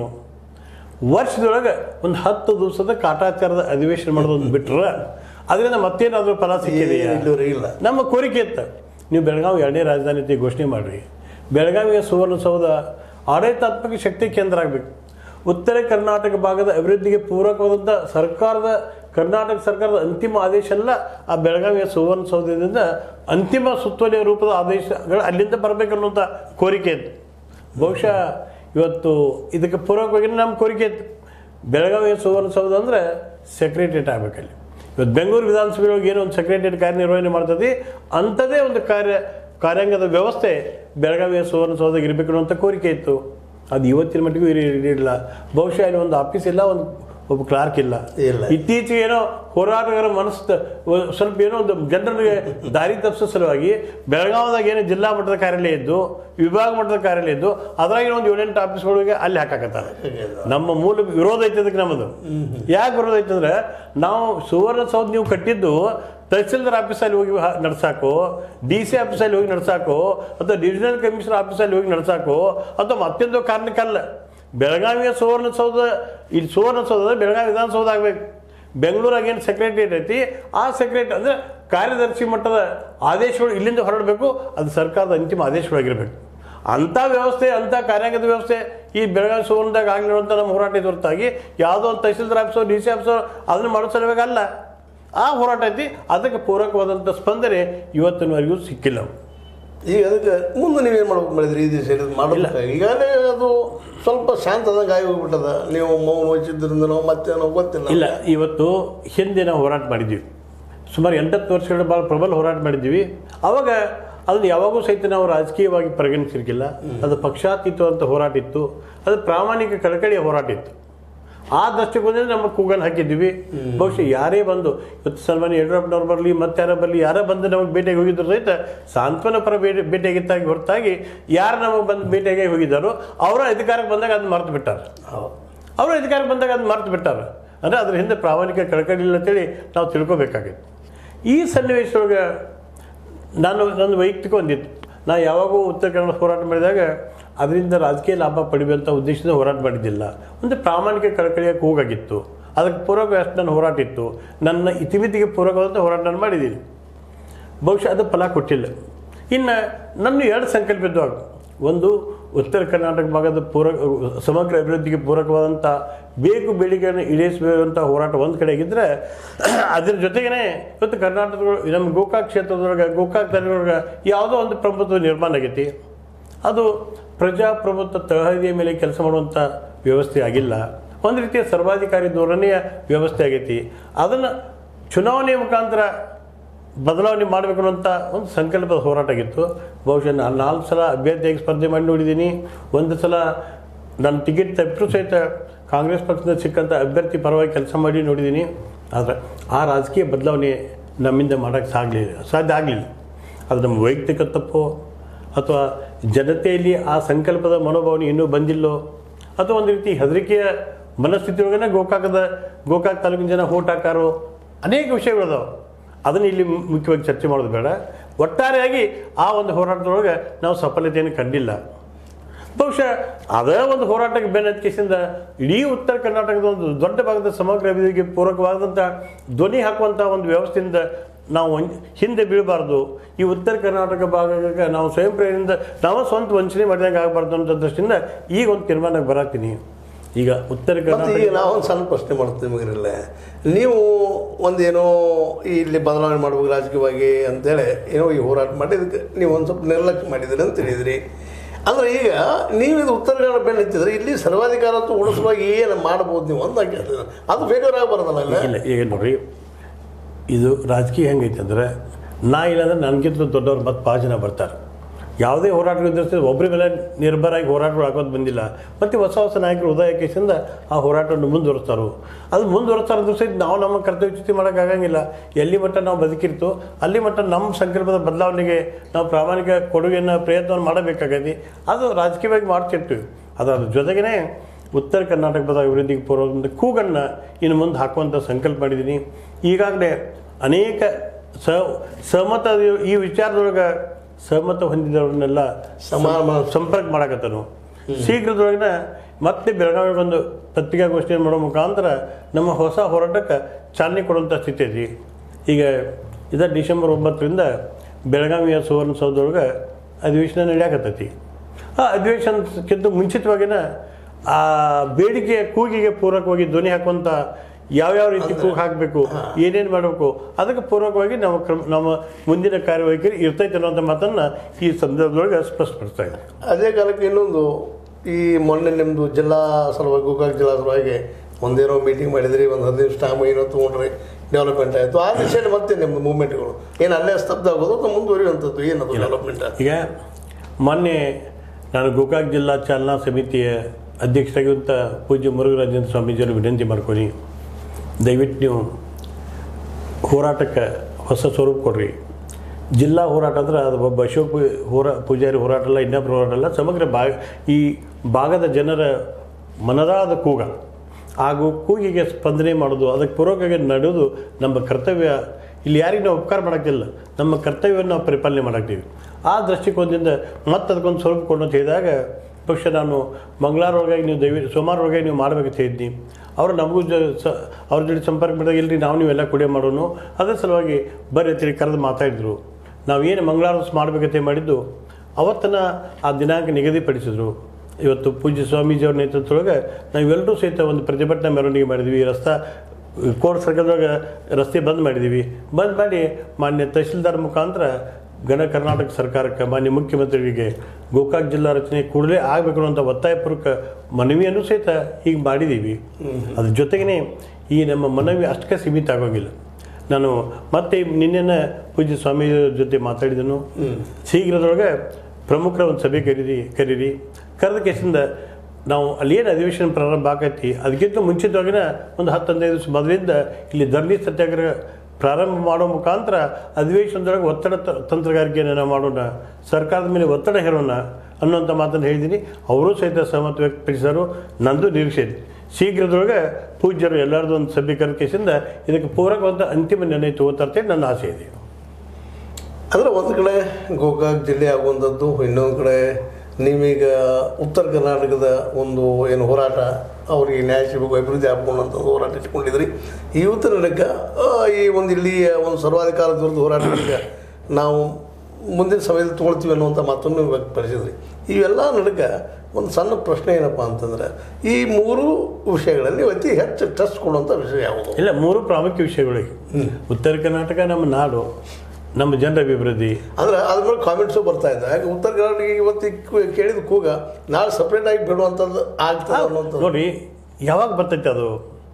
ವರ್ಷದೊಳಗೆ ಒಂದು ಹತ್ತು ದಿವಸದ ಕಾಟಾಚಾರದ ಅಧಿವೇಶನ ಮಾಡೋದನ್ನು ಬಿಟ್ಟರೆ ಅದರಿಂದ ಮತ್ತೇನಾದರೂ ಫಲ ಸಿಕ್ಕಿದೆಯಾ? ಇಲ್ಲ. ನಮ್ಮ ಕೋರಿಕೆ ಇತ್ತು, ನೀವು ಬೆಳಗಾವಿ ಎರಡನೇ ರಾಜಧಾನಿ ಘೋಷಣೆ ಮಾಡಿರಿ. ಬೆಳಗಾವಿಯ ಸುವರ್ಣಸೌಧ ಆಡಳಿತಾತ್ಮಕ ಶಕ್ತಿ ಕೇಂದ್ರ ಆಗಬೇಕು. ಉತ್ತರ ಕರ್ನಾಟಕ ಭಾಗದ ಅಭಿವೃದ್ಧಿಗೆ ಪೂರಕವಾದಂಥ ಸರ್ಕಾರದ ಕರ್ನಾಟಕ ಸರ್ಕಾರದ ಅಂತಿಮ ಆದೇಶ ಅಲ್ಲ, ಆ ಬೆಳಗಾವಿಯ ಸುವರ್ಣಸೌಧದಿಂದ ಅಂತಿಮ ಸುತ್ತೋಲೆಯ ರೂಪದ ಆದೇಶಗಳು ಅಲ್ಲಿಂದ ಬರಬೇಕನ್ನುವಂಥ ಕೋರಿಕೆ ಇತ್ತು. ಬಹುಶಃ ಇವತ್ತು ಇದಕ್ಕೆ ಪೂರಕವಾಗಿ ನಮ್ಮ ಕೋರಿಕೆ ಇತ್ತು, ಬೆಳಗಾವಿಯ ಸುವರ್ಣಸೌಧ ಅಂದರೆ ಸೆಕ್ರೆಟರಿಯೇಟ್ ಆಗಬೇಕಲ್ಲಿ. ಇವತ್ತು ಬೆಂಗಳೂರು ವಿಧಾನಸಭೆಯೊಳಗೆ ಏನೋ ಒಂದು ಸೆಕ್ರೆಟರಿಯೇಟ್ ಕಾರ್ಯನಿರ್ವಹಣೆ ಮಾಡ್ತದೆ, ಅಂಥದ್ದೇ ಒಂದು ಕಾರ್ಯ ಕಾರ್ಯಾಂಗದ ವ್ಯವಸ್ಥೆ ಬೆಳಗಾವಿಯ ಸುವರ್ಣಸೌಧಕ್ಕೆ ಇರಬೇಕು ಅನ್ನುವಂಥ ಕೋರಿಕೆ ಇತ್ತು. ಅದು ಇವತ್ತಿನ ಮಟ್ಟಿಗೂ ಇರಲಿಲ್ಲ. ಬಹುಶಃ ಇಲ್ಲಿ ಒಂದು ಆಫೀಸ್ ಇಲ್ಲ, ಒಂದು ಒಬ್ಬ ಕ್ಲಾರ್ಕ್ ಇಲ್ಲ. ಇತ್ತೀಚೆಗೆ ಏನೋ ಹೋರಾಟಗಾರ ಮನಸ್ಸು ಸ್ವಲ್ಪ ಏನೋ ಒಂದು ಜನರಿಗೆ ದಾರಿ ತಪ್ಪಿಸೋ ಸಲುವಾಗಿ ಬೆಳಗಾವಿದಾಗ ಏನೋ ಜಿಲ್ಲಾ ಮಟ್ಟದ ಕಾರ್ಯಾಲಯ ಇದ್ದು, ವಿಭಾಗ ಮಟ್ಟದ ಕಾರ್ಯಾಲಯ ಇದ್ದು, ಅದ್ರಾಗ ಒಂದು ಏಳೆಂಟು ಆಫೀಸ್ಗಳಿಗೆ ಅಲ್ಲಿ ಹಾಕಾಕತ್ತಾರೆ. ನಮ್ಮ ಮೂಲ ವಿರೋಧ ಐತೆ ಅದಕ್ಕೆ. ನಮ್ಮದು ಯಾಕೆ ವಿರೋಧ ಐತೆ ಅಂದರೆ, ನಾವು ಸುವರ್ಣಸೌಧ ನೀವು ಕಟ್ಟಿದ್ದು ತಹಸೀಲ್ದಾರ್ ಆಫೀಸಲ್ಲಿ ಹೋಗಿ ನಡ್ಸಾಕೋ, ಡಿ ಸಿ ಆಫೀಸಲ್ಲಿ ಹೋಗಿ ನಡ್ಸಾಕೋ, ಅಥವಾ ಡಿವಿಷನಲ್ ಕಮಿಷನರ್ ಆಫೀಸಲ್ಲಿ ಹೋಗಿ ನಡ್ಸಾಕೋ, ಅಥವಾ ಮತ್ತೊಂದು ಕಾರಣಕ್ಕಲ್ಲ. ಬೆಳಗಾವಿಯ ಸುವರ್ಣಸೌಧ, ಇಲ್ಲಿ ಸುವರ್ಣಸೌಧ ಬೆಳಗಾವಿ ವಿಧಾನಸೌಧ ಆಗಬೇಕು. ಬೆಂಗಳೂರಾಗ ಏನು ಸೆಕ್ರೆಟರಿಯೇಟ್ ಐತಿ, ಆ ಸೆಕ್ರೆಟರಿ ಅಂದರೆ ಕಾರ್ಯದರ್ಶಿ ಮಟ್ಟದ ಆದೇಶಗಳು ಇಲ್ಲಿಂದ ಹೊರಡಬೇಕು. ಅದು ಸರ್ಕಾರದ ಅಂತಿಮ ಆದೇಶಗಳಾಗಿರಬೇಕು. ಅಂಥ ವ್ಯವಸ್ಥೆ, ಅಂಥ ಕಾರ್ಯಾಂಗದ ವ್ಯವಸ್ಥೆ ಈ ಬೆಳಗಾವಿ ಸುವರ್ಣದಾಗ ಆಗಲಿರುವಂಥ ನಮ್ಮ ಹೋರಾಟ ಹೊರತಾಗಿ ಯಾವುದೋ ಒಂದು ತಹಸೀಲ್ದಾರ್ ಆಫೀಸೋ ಡಿ ಸಿ ಆಫೀಸೋ ಅದನ್ನು ಮಾಡೋ ಸಲುವಾಗಲ್ಲ. ಆ ಹೋರಾಟ ಐತಿ. ಅದಕ್ಕೆ ಪೂರಕವಾದಂಥ ಸ್ಪಂದನೆ ಇವತ್ತಿನವರೆಗೂ ಸಿಕ್ಕಿಲ್ಲ. ಈಗ ಅದಕ್ಕೆ ಮುಂದೆ ನೀವೇನು ಮಾಡ್ಬೇಕು ಮಾಡಿದ್ರಿ? ಈ ದಿವಸ ಮಾಡಿಲ್ಲ. ಈಗಾಗಲೇ ಅದು ಸ್ವಲ್ಪ ಶಾಂತದಂಗೆ ಆಗಿ ಹೋಗ್ಬಿಟ್ಟದ. ನೀವು ಮೌನ ವಹಿಸಿದ್ರಿಂದ ನಾವು ಮತ್ತೆ ನಾವು ಗೊತ್ತಿಲ್ಲ. ಇಲ್ಲ, ಇವತ್ತು ಹಿಂದೆ ನಾವು ಹೋರಾಟ ಮಾಡಿದ್ದೀವಿ. ಸುಮಾರು ಎಂಟತ್ತು ವರ್ಷಗಳ ಭಾಳ ಪ್ರಬಲ ಹೋರಾಟ ಮಾಡಿದ್ದೀವಿ. ಅವಾಗ ಅದನ್ನು ಯಾವಾಗೂ ಸಹಿತ ನಾವು ರಾಜಕೀಯವಾಗಿ ಪರಿಗಣಿಸಿರ್ಕಿಲ್ಲ. ಅದು ಪಕ್ಷಾತೀತವಂಥ ಹೋರಾಟ ಇತ್ತು. ಅದು ಪ್ರಾಮಾಣಿಕ ಕಳಕಳಿಯ ಹೋರಾಟ ಇತ್ತು. ಆ ದೃಷ್ಟಿಕೋನದಲ್ಲಿ ನಮ್ಮ ಕೂಗನ್ನು ಹಾಕಿದ್ದೀವಿ. ಬಹುಶಃ ಯಾರೇ ಬಂದು ಇವತ್ತು ಸನ್ಮಾನ್ಯ ಯಡಿಯೂರಪ್ಪನವ್ರು ಬರಲಿ, ಮತ್ತೆ ಯಾರೋ ಬರಲಿ, ಯಾರೋ ಬಂದು ನಮಗೆ ಭೇಟಿಯಾಗಿ ಹೋಗಿದ್ರು ಸಹಿತ ಸಾಂತ್ವನ ಪರ ಭೇಟಿ ಭೇಟಿಯಾಗಿತ್ತಾಗಿ ಹೊರತಾಗಿ ಯಾರು ನಮಗೆ ಬಂದು ಭೇಟಿಯಾಗಿ ಹೋಗಿದ್ದಾರೋ ಅವರ ಅಧಿಕಾರಕ್ಕೆ ಬಂದಾಗ ಅದನ್ನ ಮರೆತು ಬಿಟ್ಟಾರೆ. ಅವರ ಅಧಿಕಾರಕ್ಕೆ ಬಂದಾಗ ಅದನ್ನ ಮರೆತು ಬಿಟ್ಟಾರೆ. ಅಂದರೆ ಅದ್ರ ಹಿಂದೆ ಪ್ರಾಮಾಣಿಕ ಕಳಕಳಿ ಇಲ್ಲ ಅಂತೇಳಿ ನಾವು ತಿಳ್ಕೊಬೇಕಾಗಿತ್ತು. ಈ ಸನ್ನಿವೇಶದೊಳಗೆ ನಾನು ನನ್ನ ವೈಯಕ್ತಿಕ ಒಂದಿತ್ತು. ನಾ ಯಾವಾಗೂ ಉತ್ತರ ಕನ್ನಡ ಹೋರಾಟ ಮಾಡಿದಾಗ ಅದರಿಂದ ರಾಜಕೀಯ ಲಾಭ ಪಡಿಯುವಂಥ ಉದ್ದೇಶದಿಂದ ಹೋರಾಟ ಮಾಡಿದ್ದಿಲ್ಲ. ಒಂದು ಪ್ರಾಮಾಣಿಕ ಕಳಕಳಿಯ ಕೂಗಾಗಿತ್ತು. ಅದಕ್ಕೆ ಪೂರಕ ಅಷ್ಟು ನನ್ನ ಹೋರಾಟ ಇತ್ತು. ನನ್ನ ಇತಿಮಿತಿಗೆ ಪೂರಕವಾದಂಥ ಹೋರಾಟ ನಾನು ಮಾಡಿದ್ದೀನಿ. ಬಹುಶಃ ಅದು ಫಲ ಕೊಟ್ಟಿಲ್ಲ. ಇನ್ನು ನನ್ನ ಎರಡು ಸಂಕಲ್ಪ ಇದ್ದಾಗ, ಒಂದು ಉತ್ತರ ಕರ್ನಾಟಕ ಭಾಗದ ಪೂರ ಸಮಗ್ರ ಅಭಿವೃದ್ಧಿಗೆ ಪೂರಕವಾದಂಥ ಬೇಕು ಬೇಡಿಕೆಯನ್ನು ಈಡೇರಿಸುವಂಥ ಹೋರಾಟ ಒಂದು ಕಡೆಗಿದ್ದರೆ, ಅದ್ರ ಜೊತೆಗೇ ಇವತ್ತು ಕರ್ನಾಟಕದೊಳಗೆ ನಮ್ಮ ಗೋಕಾಕ್ ಕ್ಷೇತ್ರದೊಳಗೆ ಗೋಕಾಕ್ ತಾಲೂಕಿನೊಳಗೆ ಯಾವುದೋ ಒಂದು ಪ್ರಭುತ್ವ ನಿರ್ಮಾಣ ಆಗೈತಿ. ಅದು ಪ್ರಜಾಪ್ರಭುತ್ವ ತಳಹದಿಯ ಮೇಲೆ ಕೆಲಸ ಮಾಡುವಂಥ ವ್ಯವಸ್ಥೆ ಆಗಿಲ್ಲ. ಒಂದು ರೀತಿಯ ಸರ್ವಾಧಿಕಾರಿ ಧೋರಣೆಯ ವ್ಯವಸ್ಥೆ ಆಗೈತಿ. ಅದನ್ನು ಚುನಾವಣೆ ಮುಖಾಂತರ ಬದಲಾವಣೆ ಮಾಡಬೇಕು ಅನ್ನೋಂಥ ಒಂದು ಸಂಕಲ್ಪದ ಹೋರಾಟ ಆಗಿತ್ತು. ಬಹುಶಃ ನಾನು ನಾಲ್ಕು ಸಲ ಅಭ್ಯರ್ಥಿಯಾಗಿ ಸ್ಪರ್ಧೆ ಮಾಡಿ ನೋಡಿದ್ದೀನಿ. ಒಂದು ಸಲ ನನ್ನ ಟಿಕೆಟ್ ತಪ್ಪು ಸಹಿತ ಕಾಂಗ್ರೆಸ್ ಪಕ್ಷದಿಂದ ಸಿಕ್ಕಂಥ ಅಭ್ಯರ್ಥಿ ಪರವಾಗಿ ಕೆಲಸ ಮಾಡಿ ನೋಡಿದ್ದೀನಿ. ಆದರೆ ಆ ರಾಜಕೀಯ ಬದಲಾವಣೆ ನಮ್ಮಿಂದ ಮಾಡೋಕ್ಕೆ ಸಾಗಲಿಲ್ಲ ಸಾಧ್ಯ ಆಗಲಿಲ್ಲ. ಅದು ನಮ್ಮ ವೈಯಕ್ತಿಕ ತಪ್ಪೋ ಅಥವಾ ಜನತೆಯಲ್ಲಿ ಆ ಸಂಕಲ್ಪದ ಮನೋಭಾವನೆ ಇನ್ನೂ ಬಂದಿಲ್ಲೋ ಅಥವಾ ಒಂದು ರೀತಿ ಹೆದರಿಕೆಯ ಮನಸ್ಥಿತಿಯೊಳಗನೆ ಗೋಕಾಕದ ಗೋಕಾಕ್ ತಾಲೂಕಿನ ಜನ ಓಟ್ ಹಾಕಾರೋ ಅನೇಕ ವಿಷಯಗಳಿದಾವೆ. ಅದನ್ನು ಇಲ್ಲಿ ಮುಖ್ಯವಾಗಿ ಚರ್ಚೆ ಮಾಡೋದು ಬೇಡ. ಒಟ್ಟಾರೆಯಾಗಿ ಆ ಒಂದು ಹೋರಾಟದೊಳಗೆ ನಾವು ಸಫಲತೆಯನ್ನು ಕಂಡಿಲ್ಲ. ಬಹುಶಃ ಅದೇ ಒಂದು ಹೋರಾಟಕ್ಕೆ ಬೆನ್ನತ್ತಿಸಿಂದ ಇಡೀ ಉತ್ತರ ಕರ್ನಾಟಕದ ಒಂದು ದೊಡ್ಡ ಭಾಗದ ಸಮಗ್ರ ಅಭಿವೃದ್ಧಿಗೆ ಪೂರಕವಾದಂಥ ಧ್ವನಿ ಹಾಕುವಂಥ ಒಂದು ವ್ಯವಸ್ಥೆಯಿಂದ ನಾವು ಹಿಂದೆ ಬೀಳಬಾರ್ದು. ಈ ಉತ್ತರ ಕರ್ನಾಟಕ ಭಾಗಕ್ಕೆ ನಾವು ಸ್ವಯಂ ಪ್ರೇರಣೆಯಿಂದ ನಾವು ಸ್ವಂತ ವಂಚನೆ ಮಾಡಿದಂಗೆ ಆಗಬಾರ್ದು ಅನ್ನೋ ದೃಷ್ಟಿಯಿಂದ ಈಗ ಒಂದು ತೀರ್ಮಾನಕ್ಕೆ ಬರಾತೀನಿ. ಈಗ ಉತ್ತರ ಕರ್ನಾಟಕ ಈಗ ನಾವೊಂದು ಸಣ್ಣ ಪ್ರಶ್ನೆ ಮಾಡ್ತೀವಿ ನಿಮಗಿರಲ್ಲ, ನೀವು ಒಂದೇನೋ ಇಲ್ಲಿ ಬದಲಾವಣೆ ಮಾಡ್ಬೇಕು ರಾಜಕೀಯವಾಗಿ ಅಂತೇಳಿ ಏನೋ ಈ ಹೋರಾಟ ಮಾಡಿದಕ್ಕೆ ನೀವು ಒಂದು ಸ್ವಲ್ಪ ನಿರ್ಲಕ್ಷ್ಯ ಮಾಡಿದ್ರಿ ಅಂತ ಹೇಳಿದ್ರಿ. ಅಂದರೆ ಈಗ ನೀವು ಇದು ಉತ್ತರ ಕನ್ನಡ ಬೆನ್ನು ಹತ್ತಿದ್ರೆ ಇಲ್ಲಿ ಸರ್ವಾಧಿಕಾರತ್ವ ಉಳಿಸುವಾಗಿ ಏನು ಮಾಡ್ಬೋದು ನೀವು ಅಂತ ಕೇಳ್ತಿದ್ರೆ ಅದು ಫೇಲ್ಯೂರ್ ಆಗಬಾರ್ದಲ್ಲ. ಇಲ್ಲ, ಈಗ ನೋಡ್ರಿ, ಇದು ರಾಜಕೀಯ ಹೆಂಗೈತೆ ಅಂದರೆ ನಾ ಇಲ್ಲಾಂದ್ರೆ ನನಗಿಂತ ದೊಡ್ಡವ್ರು ಮತ್ತು ಭಾಳ ಜನ ಬರ್ತಾರೆ. ಯಾವುದೇ ಹೋರಾಟಗಳಿದ್ರೆ ಒಬ್ಬರ ಮೇಲೆ ನಿರ್ಭರಾಗಿ ಹೋರಾಟಗಳು ಹಾಕೋದು ಬಂದಿಲ್ಲ. ಮತ್ತು ಹೊಸ ಹೊಸ ನಾಯಕರು ಉದಯ ಕೇಸಿಂದ ಆ ಹೋರಾಟವನ್ನು ಮುಂದುವರಿಸ್ತಾರೋ ಅದು ಮುಂದುವರಿಸ್ತಾರಂದ್ರೂ ಸಹಿತ ನಾವು ನಮ್ಮ ಕರ್ತವ್ಯ ಚ್ಯುತಿ ಮಾಡೋಕ್ಕಾಗಂಗಿಲ್ಲ. ಎಲ್ಲಿ ಮಟ್ಟ ನಾವು ಬದುಕಿರ್ತು ಅಲ್ಲಿ ಮಟ್ಟ ನಮ್ಮ ಸಂಕಲ್ಪದ ಬದಲಾವಣೆಗೆ ನಾವು ಪ್ರಾಮಾಣಿಕ ಕೊಡುಗೆಯನ್ನು ಪ್ರಯತ್ನವನ್ನು ಮಾಡಬೇಕಾಗೈತಿ. ಅದು ರಾಜಕೀಯವಾಗಿ ಮಾಡ್ತಿರ್ತೀವಿ. ಅದರ ಜೊತೆಗೇ ಉತ್ತರ ಕರ್ನಾಟಕದ ಅಭಿವೃದ್ಧಿಗೆ ಪೂರ್ವ ಕೂಗನ್ನು ಇನ್ನು ಮುಂದೆ ಹಾಕುವಂಥ ಸಂಕಲ್ಪ ಮಾಡಿದ್ದೀನಿ. ಈಗಾಗಲೇ ಅನೇಕ ಸ ಸಹಮತ ಈ ವಿಚಾರದೊಳಗೆ ಸಹಮತ ಹೊಂದಿದವ್ರನ್ನೆಲ್ಲ ಸಮಾನ ಸಂಪರ್ಕ ಮಾಡಕತ್ತನು. ಶೀಘ್ರದೊಳಗಿನ ಮತ್ತೆ ಬೆಳಗಾವಿ ಒಂದು ಪತ್ರಿಕಾಗೋಷ್ಠಿಯನ್ನು ಮಾಡೋ ಮುಖಾಂತರ ನಮ್ಮ ಹೊಸ ಹೋರಾಟಕ್ಕೆ ಚಾಲನೆ ಕೊಡುವಂಥ ಸ್ಥಿತಿ ಐತಿ. ಈಗ ಇದ ಡಿಸೆಂಬರ್ ಒಂಬತ್ತರಿಂದ ಬೆಳಗಾವಿಯ ಸುವರ್ಣಸೌಧದೊಳಗೆ ಅಧಿವೇಶನ ನಡೆಯಾಕತ್ತೈತಿ. ಆ ಅಧಿವೇಶನಕ್ಕಿಂತ ಮುಂಚಿತವಾಗಿನ ಆ ಬೇಡಿಕೆಯ ಕೂಗಿಗೆ ಪೂರಕವಾಗಿ ಧ್ವನಿ ಹಾಕುವಂಥ ಯಾವ್ಯಾವ ರೀತಿ ಕೂಗು ಹಾಕಬೇಕು, ಏನೇನು ಮಾಡಬೇಕು, ಅದಕ್ಕೆ ಪೂರ್ವಕವಾಗಿ ನಮ್ಮ ಕ್ರಮ ನಮ್ಮ ಮುಂದಿನ ಕಾರ್ಯವೈಖರಿ ಇರ್ತೈತೆ ಅನ್ನೋಂಥ ಮಾತನ್ನು ಈ ಸಂದರ್ಭದೊಳಗೆ ಸ್ಪಷ್ಟಪಡಿಸ್ತಾ ಇದೆ. ಅದೇ ಕಾಲಕ್ಕೆ ಇನ್ನೊಂದು, ಈ ಮೊನ್ನೆ ನಿಮ್ಮದು ಜಿಲ್ಲಾ ಸಲುವಾಗಿ ಗೋಕಾಕ್ ಜಿಲ್ಲಾ ಸಲುವಾಗಿ ಒಂದೇನೋ ಮೀಟಿಂಗ್ ಮಾಡಿದ್ರಿ, ಒಂದು ಹದಿನೈದು ಟೈಮ್ ಏನೋ ತೊಗೊಂಡ್ರಿ, ಡೆವಲಪ್ಮೆಂಟ್ ಆಯಿತು. ಆ ದಿಶೆಯಲ್ಲಿ ಮತ್ತೆ ನಿಮ್ಮದು ಮೂವ್ಮೆಂಟ್ಗಳು ಏನು ಅಲ್ಲೇ ಸ್ತಬ್ಧ ಆಗೋದು ಅಥವಾ ಮುಂದುವರಿಯುವಂಥದ್ದು ಏನದು ಡೆವಲಪ್ಮೆಂಟ್? ಈಗ ಮೊನ್ನೆ ನಾನು ಗೋಕಾಕ್ ಜಿಲ್ಲಾ ಚಾಲನಾ ಸಮಿತಿಯ ಅಧ್ಯಕ್ಷರಾಗಿರುವಂಥ ಪೂಜ್ಯ ಮುರುಘರಾಜೇಂದ್ರ ಸ್ವಾಮೀಜಿಯವರು ವಿನಂತಿ ಮಾಡ್ಕೊನಿ, ದಯವಿಟ್ಟು ನೀವು ಹೋರಾಟಕ್ಕೆ ಹೊಸ ಸ್ವರೂಪ ಕೊಡ್ರಿ. ಜಿಲ್ಲಾ ಹೋರಾಟ ಅಂದ್ರೆ ಅದು ಒಬ್ಬ ಅಶೋಕ್ ಹೋರಾ ಪೂಜಾರಿ ಹೋರಾಟ ಅಲ್ಲ, ಇನ್ನೊಬ್ಬರು ಹೋರಾಟ ಅಲ್ಲ, ಸಮಗ್ರ ಭಾಗ ಈ ಭಾಗದ ಜನರ ಮನದಾದ ಕೂಗ. ಹಾಗೂ ಕೂಗಿಗೆ ಸ್ಪಂದನೆ ಮಾಡೋದು, ಅದಕ್ಕೆ ಪೂರ್ವಕವಾಗಿ ನಡೆಯೋದು ನಮ್ಮ ಕರ್ತವ್ಯ. ಇಲ್ಲಿ ಯಾರಿಗೆ ನಾವು ಉಪಕಾರ ಮಾಡೋಕ್ಕಿಲ್ಲ, ನಮ್ಮ ಕರ್ತವ್ಯವನ್ನು ನಾವು ಪರಿಪಾಲನೆ ಮಾಡಾಕ್ತೀವಿ. ಆ ದೃಷ್ಟಿಕೋನದಿಂದ ಮತ್ತೆ ಅದಕ್ಕೊಂದು ಸ್ವರೂಪ ಕೊಡು ಅಂತ ಹೇಳಿದಾಗ ಬಹುಶಃ ನಾನು ಮಂಗಳವಾರೊಳಗಾಗಿ ನೀವು ದಯವಿಟ್ಟು ಸೋಮವಾರೊಳಗಾಗಿ ನೀವು ಮಾಡಬೇಕಂತ ಹೇಳಿದ್ನಿ. ಅವರು ನಮಗೂ ಜ ಸ ಅವ್ರ ಜೊತೆ ಸಂಪರ್ಕ ಮಾಡಿದಾಗ ಇಲ್ಲರಿ ನಾವು ನೀವೆಲ್ಲ ಕುಡಿಯೋ ಮಾಡೋನು, ಅದ್ರ ಸಲುವಾಗಿ ಬರ್ರಿ ತಿಳಿ ಕರೆದು ಮಾತಾಡಿದ್ರು. ನಾವು ಏನು ಮಂಗಳವಾರ ಮಾಡಬೇಕಂತ ಮಾಡಿದ್ದು ಅವತ್ತನ ಆ ದಿನಾಂಕ ನಿಗದಿಪಡಿಸಿದ್ರು. ಇವತ್ತು ಪೂಜ್ಯ ಸ್ವಾಮೀಜಿಯವ್ರ ನೇತೃತ್ವದೊಳಗೆ ನಾವೆಲ್ಲರೂ ಸಹಿತ ಒಂದು ಪ್ರತಿಭಟನಾ ಮೆರವಣಿಗೆ ಮಾಡಿದ್ವಿ. ರಸ್ತಾ ಕೋರ್ಟ್ ಸರ್ಕಲ್ದೊಳಗೆ ರಸ್ತೆ ಬಂದ್ ಮಾಡಿದ್ದೀವಿ. ಬಂದ್ ಮಾಡಿ ಮಾನ್ಯ ತಹಶೀಲ್ದಾರ್ ಮುಖಾಂತರ ಗಣ ಕರ್ನಾಟಕ ಸರ್ಕಾರಕ್ಕೆ, ಮಾನ್ಯ ಮುಖ್ಯಮಂತ್ರಿಗಳಿಗೆ ಗೋಕಾಕ್ ಜಿಲ್ಲಾ ರಚನೆ ಕೂಡಲೇ ಆಗಬೇಕು ಅನ್ನೋಂಥ ಒತ್ತಾಯಪೂರ್ವಕ ಮನವಿಯನ್ನು ಸಹಿತ ಈಗ ಮಾಡಿದ್ದೀವಿ. ಅದ್ರ ಜೊತೆಗೇ ಈ ನಮ್ಮ ಮನವಿ ಅಷ್ಟಕ್ಕೆ ಸೀಮಿತ ಆಗೋಂಗಿಲ್ಲ. ನಾನು ಮತ್ತೆ ನಿನ್ನೆನ ಪೂಜ್ಯ ಸ್ವಾಮೀಜಿ ಜೊತೆ ಮಾತಾಡಿದನು. ಶೀಘ್ರದೊಳಗೆ ಪ್ರಮುಖರ ಒಂದು ಸಭೆ ಕರೀರಿ ಕರೀರಿ ಕರೆದ ಕೇಸಿಂದ ನಾವು ಅಲ್ಲಿ ಏನು ಅಧಿವೇಶನ ಪ್ರಾರಂಭ ಆಗೈತಿ ಅದಕ್ಕಿಂತ ಮುಂಚಿತವಾಗಿನ ಒಂದು ಹತ್ತು ಹದಿನೈದು ದಿವಸ ಮೊದಲಿಂದ ಇಲ್ಲಿ ಧರಣಿ ಸತ್ಯಾಗ್ರಹ ಪ್ರಾರಂಭ ಮಾಡೋ ಮುಖಾಂತರ ಅಧಿವೇಶನದೊಳಗೆ ಒತ್ತಡ ತಂತ್ರಗಾರಿಕೆಯನ್ನು ನಾವು ಮಾಡೋಣ, ಸರ್ಕಾರದ ಮೇಲೆ ಒತ್ತಡ ಹೇರೋಣ ಅನ್ನೋಂಥ ಮಾತನ್ನು ಹೇಳಿದ್ದೀನಿ. ಅವರೂ ಸಹಿತ ಸಹಮತ ವ್ಯಕ್ತಪಡಿಸಿದರು. ನಂದು ನಿರೀಕ್ಷೆ ಇದೆ ಶೀಘ್ರದೊಳಗೆ ಪೂಜ್ಯರು ಎಲ್ಲರದ್ದು ಒಂದು ಸಭೆ ಕರೆದ ಕೇಸಿಂದ ಇದಕ್ಕೆ ಪೂರಕವಾದ ಅಂತಿಮ ನಿರ್ಣಯ ತಗೋತಾರ್ತೇನೆ ನನ್ನ ಆಸೆ ಇದೆ. ಅಂದರೆ ಒಂದು ಕಡೆ ಗೋಕಾಕ್ ಜಿಲ್ಲೆ ಆಗುವಂಥದ್ದು, ಇನ್ನೊಂದು ಕಡೆ ನೀವೀಗ ಉತ್ತರ ಕರ್ನಾಟಕದ ಒಂದು ಏನು ಹೋರಾಟ, ಅವರಿಗೆ ನ್ಯಾಯ ಸಿಗಬೇಕು, ಅಭಿವೃದ್ಧಿ ಆಗ್ಬೋದಂಥ ಹೋರಾಟ ಇಟ್ಕೊಂಡಿದ್ರಿ. ಈ ಉತ್ತರ ನಡಕ ಈ ಒಂದು ಇಲ್ಲಿ ಒಂದು ಸರ್ವಾಧಿಕಾರದ ವಿರುದ್ಧ ಹೋರಾಟಕ್ಕೆ ನಾವು ಮುಂದಿನ ಸಮಯದಲ್ಲಿ ತೊಗೊಳ್ತೀವಿ ಅನ್ನುವಂಥ ಮಾತನ್ನು ವ್ಯಕ್ತಪಡಿಸಿದ್ರಿ. ಇವೆಲ್ಲ ನಡಕ ಒಂದು ಸಣ್ಣ ಪ್ರಶ್ನೆ ಏನಪ್ಪ ಅಂತಂದರೆ, ಈ ಮೂರು ವಿಷಯಗಳಲ್ಲಿ ಅತಿ ಹೆಚ್ಚು ಟ್ರಸ್ಟ್ ಕೊಡುವಂಥ ವಿಷಯ ಯಾವುದು? ಇಲ್ಲ, ಮೂರು ಪ್ರಾಮುಖ್ಯ ವಿಷಯಗಳಿಗೆ ಉತ್ತರ ಕರ್ನಾಟಕ ನಮ್ಮ ನಾಡು, ನಮ್ಮ ಜನರ ಅಭಿವೃದ್ಧಿ. ಅಂದ್ರೆ ಅದ್ರ ಮೇಲೆ ಕಾಮೆಂಟ್ಸು ಬರ್ತಾ ಇದೆ. ಯಾಕೆ ಉತ್ತರ ಕರ್ನಾಟಕ ಇವತ್ತು ಕೇಳಿದ ಕೂಗ ನಾಳೆ ಸಪ್ರೇಟಾಗಿ ಬಿಡುವಂಥದ್ದು ಆಗ್ತದೆ ಅನ್ನೋಂಥದ್ದು ನೋಡಿ. ಯಾವಾಗ ಬರ್ತೈತೆ ಅದು?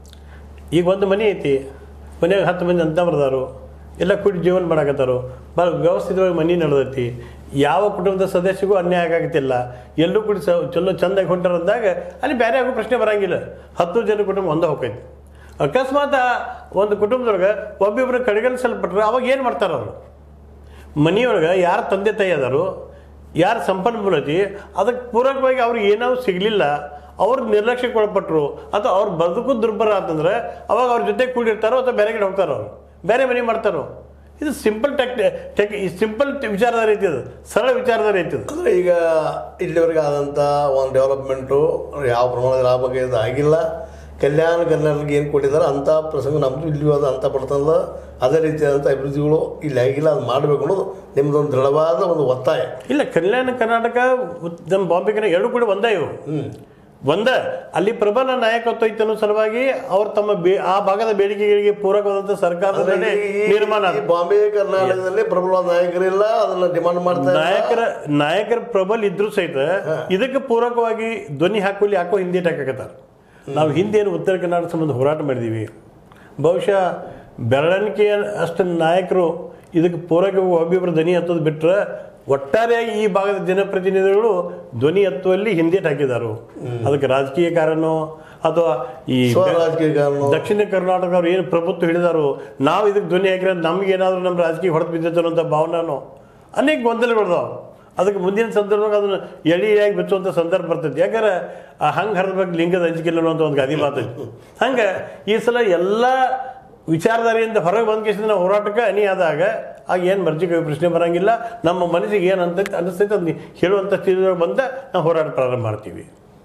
ಈಗ ಒಂದು ಮನೆ ಐತಿ, ಮನೆಯಾಗ ಹತ್ತು ಮಂದಿ ಅಂತ ಬರ್ದಾರು, ಎಲ್ಲ ಕೂಡಿ ಜೀವನ ಮಾಡಕತ್ತಾರು, ಭಾಳ ವ್ಯವಸ್ಥಿತವಾಗಿ ಮನೆ ನಡೆದೈತಿ. ಯಾವ ಕುಟುಂಬದ ಸದಸ್ಯಗೂ ಅನ್ಯಾಯ ಆಗತ್ತಿಲ್ಲ, ಎಲ್ಲೂ ಕೂಡಿ ಸ ಚಲೋ ಚೆಂದಾಗಿ ಹೊಂಟಾರಂದಾಗ ಅಲ್ಲಿ ಬೇರೆ ಆಗೋ ಪ್ರಶ್ನೆ ಬರೋಂಗಿಲ್ಲ. ಹತ್ತು ಜನ ಕುಟುಂಬ ಒಂದೇ ಹೋಗ್ತೈತಿ. ಅಕಸ್ಮಾತ್ ಒಂದು ಕುಟುಂಬದೊಳಗೆ ಒಬ್ಬಿಬ್ಬರು ಕಡೆಗಣಿಸಲ್ಪಟ್ರೆ ಅವಾಗ ಏನು ಮಾಡ್ತಾರೆ ಅವರು? ಮನೆಯೊಳಗೆ ಯಾರು ತಂದೆ ತಾಯಿ ಅದಾರು, ಯಾರು ಸಂಪನ್ಮೂಲತಿ, ಅದಕ್ಕೆ ಪೂರಕವಾಗಿ ಅವ್ರಿಗೆ ಏನಾದ್ರು ಸಿಗಲಿಲ್ಲ, ಅವ್ರಿಗೆ ನಿರ್ಲಕ್ಷ್ಯಕ್ಕೆ ಒಳಪಟ್ಟರು ಅಥವಾ ಅವ್ರ ಬದುಕು ದುರ್ಬಲ ಅಂತಂದ್ರೆ ಅವಾಗ ಅವ್ರ ಜೊತೆ ಕೂಡಿರ್ತಾರೋ ಅಥವಾ ಬೇರೆ ಕಡೆ ಹೋಗ್ತಾರೋ, ಅವರು ಬೇರೆ ಮನೆ ಮಾಡ್ತಾರೋ. ಇದು ಸಿಂಪಲ್ ಟೆಕ್ ಟೆಕ್ ಸಿಂಪಲ್ ವಿಚಾರದ ರೀತಿ, ಅದು ಸರಳ ವಿಚಾರದ ರೀತಿ. ಅಂದರೆ ಈಗ ಇಲ್ಲಿವರೆಗೆ ಆದಂಥ ಒಂದು ಡೆವಲಪ್ಮೆಂಟು ಯಾವ ಪ್ರಮಾಣದಲ್ಲಿ ಆಗಬೇಕಾಗಿದೆ ಆಗಿಲ್ಲ. ಕಲ್ಯಾಣ ಕರ್ನಾಟಕಕ್ಕೆ ಏನು ಕೊಟ್ಟಿದ್ದಾರೆ ಅಂಥ ಪ್ರಸಂಗ ನಮ್ಮದು ಇಲ್ಲಿ ಅದ ಅಂತ ಬರ್ತಲ್ಲ. ಅದೇ ರೀತಿಯಾದಂಥ ಅಭಿವೃದ್ಧಿಗಳು ಇಲ್ಲಿ ಆಗಿಲ್ಲ, ಅದು ಮಾಡಬೇಕು ಅನ್ನೋದು ನಿಮ್ಮದೊಂದು ದೃಢವಾದ ಒಂದು ಒತ್ತಾಯ. ಇಲ್ಲ, ಕಲ್ಯಾಣ ಕರ್ನಾಟಕ ನಮ್ಮ ಬಾಂಬೆ ಕಡೆ ಎರಡು ಕೂಡ ಒಂದೇ ಇವು. ಒಂದ ಅಲ್ಲಿ ಪ್ರಬಲ ನಾಯಕತ್ವ ಇತ್ತು ಅನ್ನೋ ಸಲುವಾಗಿ ಅವ್ರು ತಮ್ಮ ಆ ಭಾಗದ ಬೇಡಿಕೆಗಳಿಗೆ ಪೂರಕವಾದಂಥ ಸರ್ಕಾರದಲ್ಲಿ ನಿರ್ಮಾಣ. ಬಾಂಬೆ ಕರ್ನಾಟಕದಲ್ಲಿ ಪ್ರಬಲ ನಾಯಕರಿಲ್ಲ, ಅದನ್ನ ಡಿಮಾಂಡ್ ಮಾಡ್ತಾರೆ. ನಾಯಕರ ನಾಯಕರ ಪ್ರಬಲ ಇದ್ರು ಸಹಿತ ಇದಕ್ಕೆ ಪೂರಕವಾಗಿ ಧ್ವನಿ ಹಾಕುವಲ್ಲಿ ಹಾಕೋ ಹಿಂದೆ ಹಾಕಕತ್ತಾರ. ನಾವು ಹಿಂದೇನು ಉತ್ತರ ಕರ್ನಾಟಕ ಸಂಬಂಧ ಹೋರಾಟ ಮಾಡಿದ್ದೀವಿ. ಬಹುಶಃ ಬೆರಳಿಕೆಯ ಅಷ್ಟು ನಾಯಕರು ಇದಕ್ಕೆ ಪೂರಕವಾಗಿ ಒಬ್ಬೊಬ್ಬರು ಧ್ವನಿ ಹತ್ತೋದು ಬಿಟ್ಟರೆ ಒಟ್ಟಾರೆಯಾಗಿ ಈ ಭಾಗದ ಜನಪ್ರತಿನಿಧಿಗಳು ಧ್ವನಿ ಹತ್ತುವಲ್ಲಿ ಹಿಂದೆ ಹಾಕಿದಾರು. ಅದಕ್ಕೆ ರಾಜಕೀಯ ಕಾರಣ ಅಥವಾ ಈ ದಕ್ಷಿಣ ಕರ್ನಾಟಕ ಅವ್ರು ಏನು ಪ್ರಭುತ್ವ ಹಿಡಿದಾರು, ನಾವು ಇದಕ್ಕೆ ಧ್ವನಿ ಹಾಕಿದ್ರೆ ನಮ್ಗೆ ಏನಾದರೂ ನಮ್ಮ ರಾಜಕೀಯ ಹೊಡೆದು ಬಿದ್ದಿತ್ತು ಅನ್ನೋಂಥ ಭಾವನಾನು ಅನೇಕ ಗೊಂದಲಗಳದಾವೆ. ಅದಕ್ಕೆ ಮುಂದಿನ ಸಂದರ್ಭದಾಗ ಅದನ್ನು ಎಳಿಯಾಗಿ ಬಿಚ್ಚುವಂಥ ಸಂದರ್ಭ ಬರ್ತೈತಿ. ಯಾಕಂದ್ರೆ ಹಂಗೆ ಹರಿದ್ಬೇಕು ಲಿಂಗದ ಹಂಚಿಕೆಲ್ಲ ಅನ್ನೋಂಥ ಒಂದು ಗಾದಿ ಮಾತೈತಿ. ಹಂಗೆ ಈ ಸಲ ಎಲ್ಲ ವಿಚಾರಧಾರೆಯಿಂದ ಹೊರಗೆ ಬಂದ ಕೇಸಿಂದ ನಾವು ಹೋರಾಟಕ್ಕೆ ಅನಿ ಆದಾಗ ಆಗ ಏನು ಮರ್ಜಿಗೆ ಪ್ರಶ್ನೆ ಬರೋಂಗಿಲ್ಲ. ನಮ್ಮ ಮನಸ್ಸಿಗೆ ಏನು ಅಂತ ಅನಿಸ್ತೈತೆ ಅದನ್ನ ಹೇಳುವಂಥ ಸ್ಥಿತಿಯೊಳಗೆ ಬಂದ ನಾವು ಹೋರಾಟ ಪ್ರಾರಂಭ ಮಾಡ್ತೀವಿ.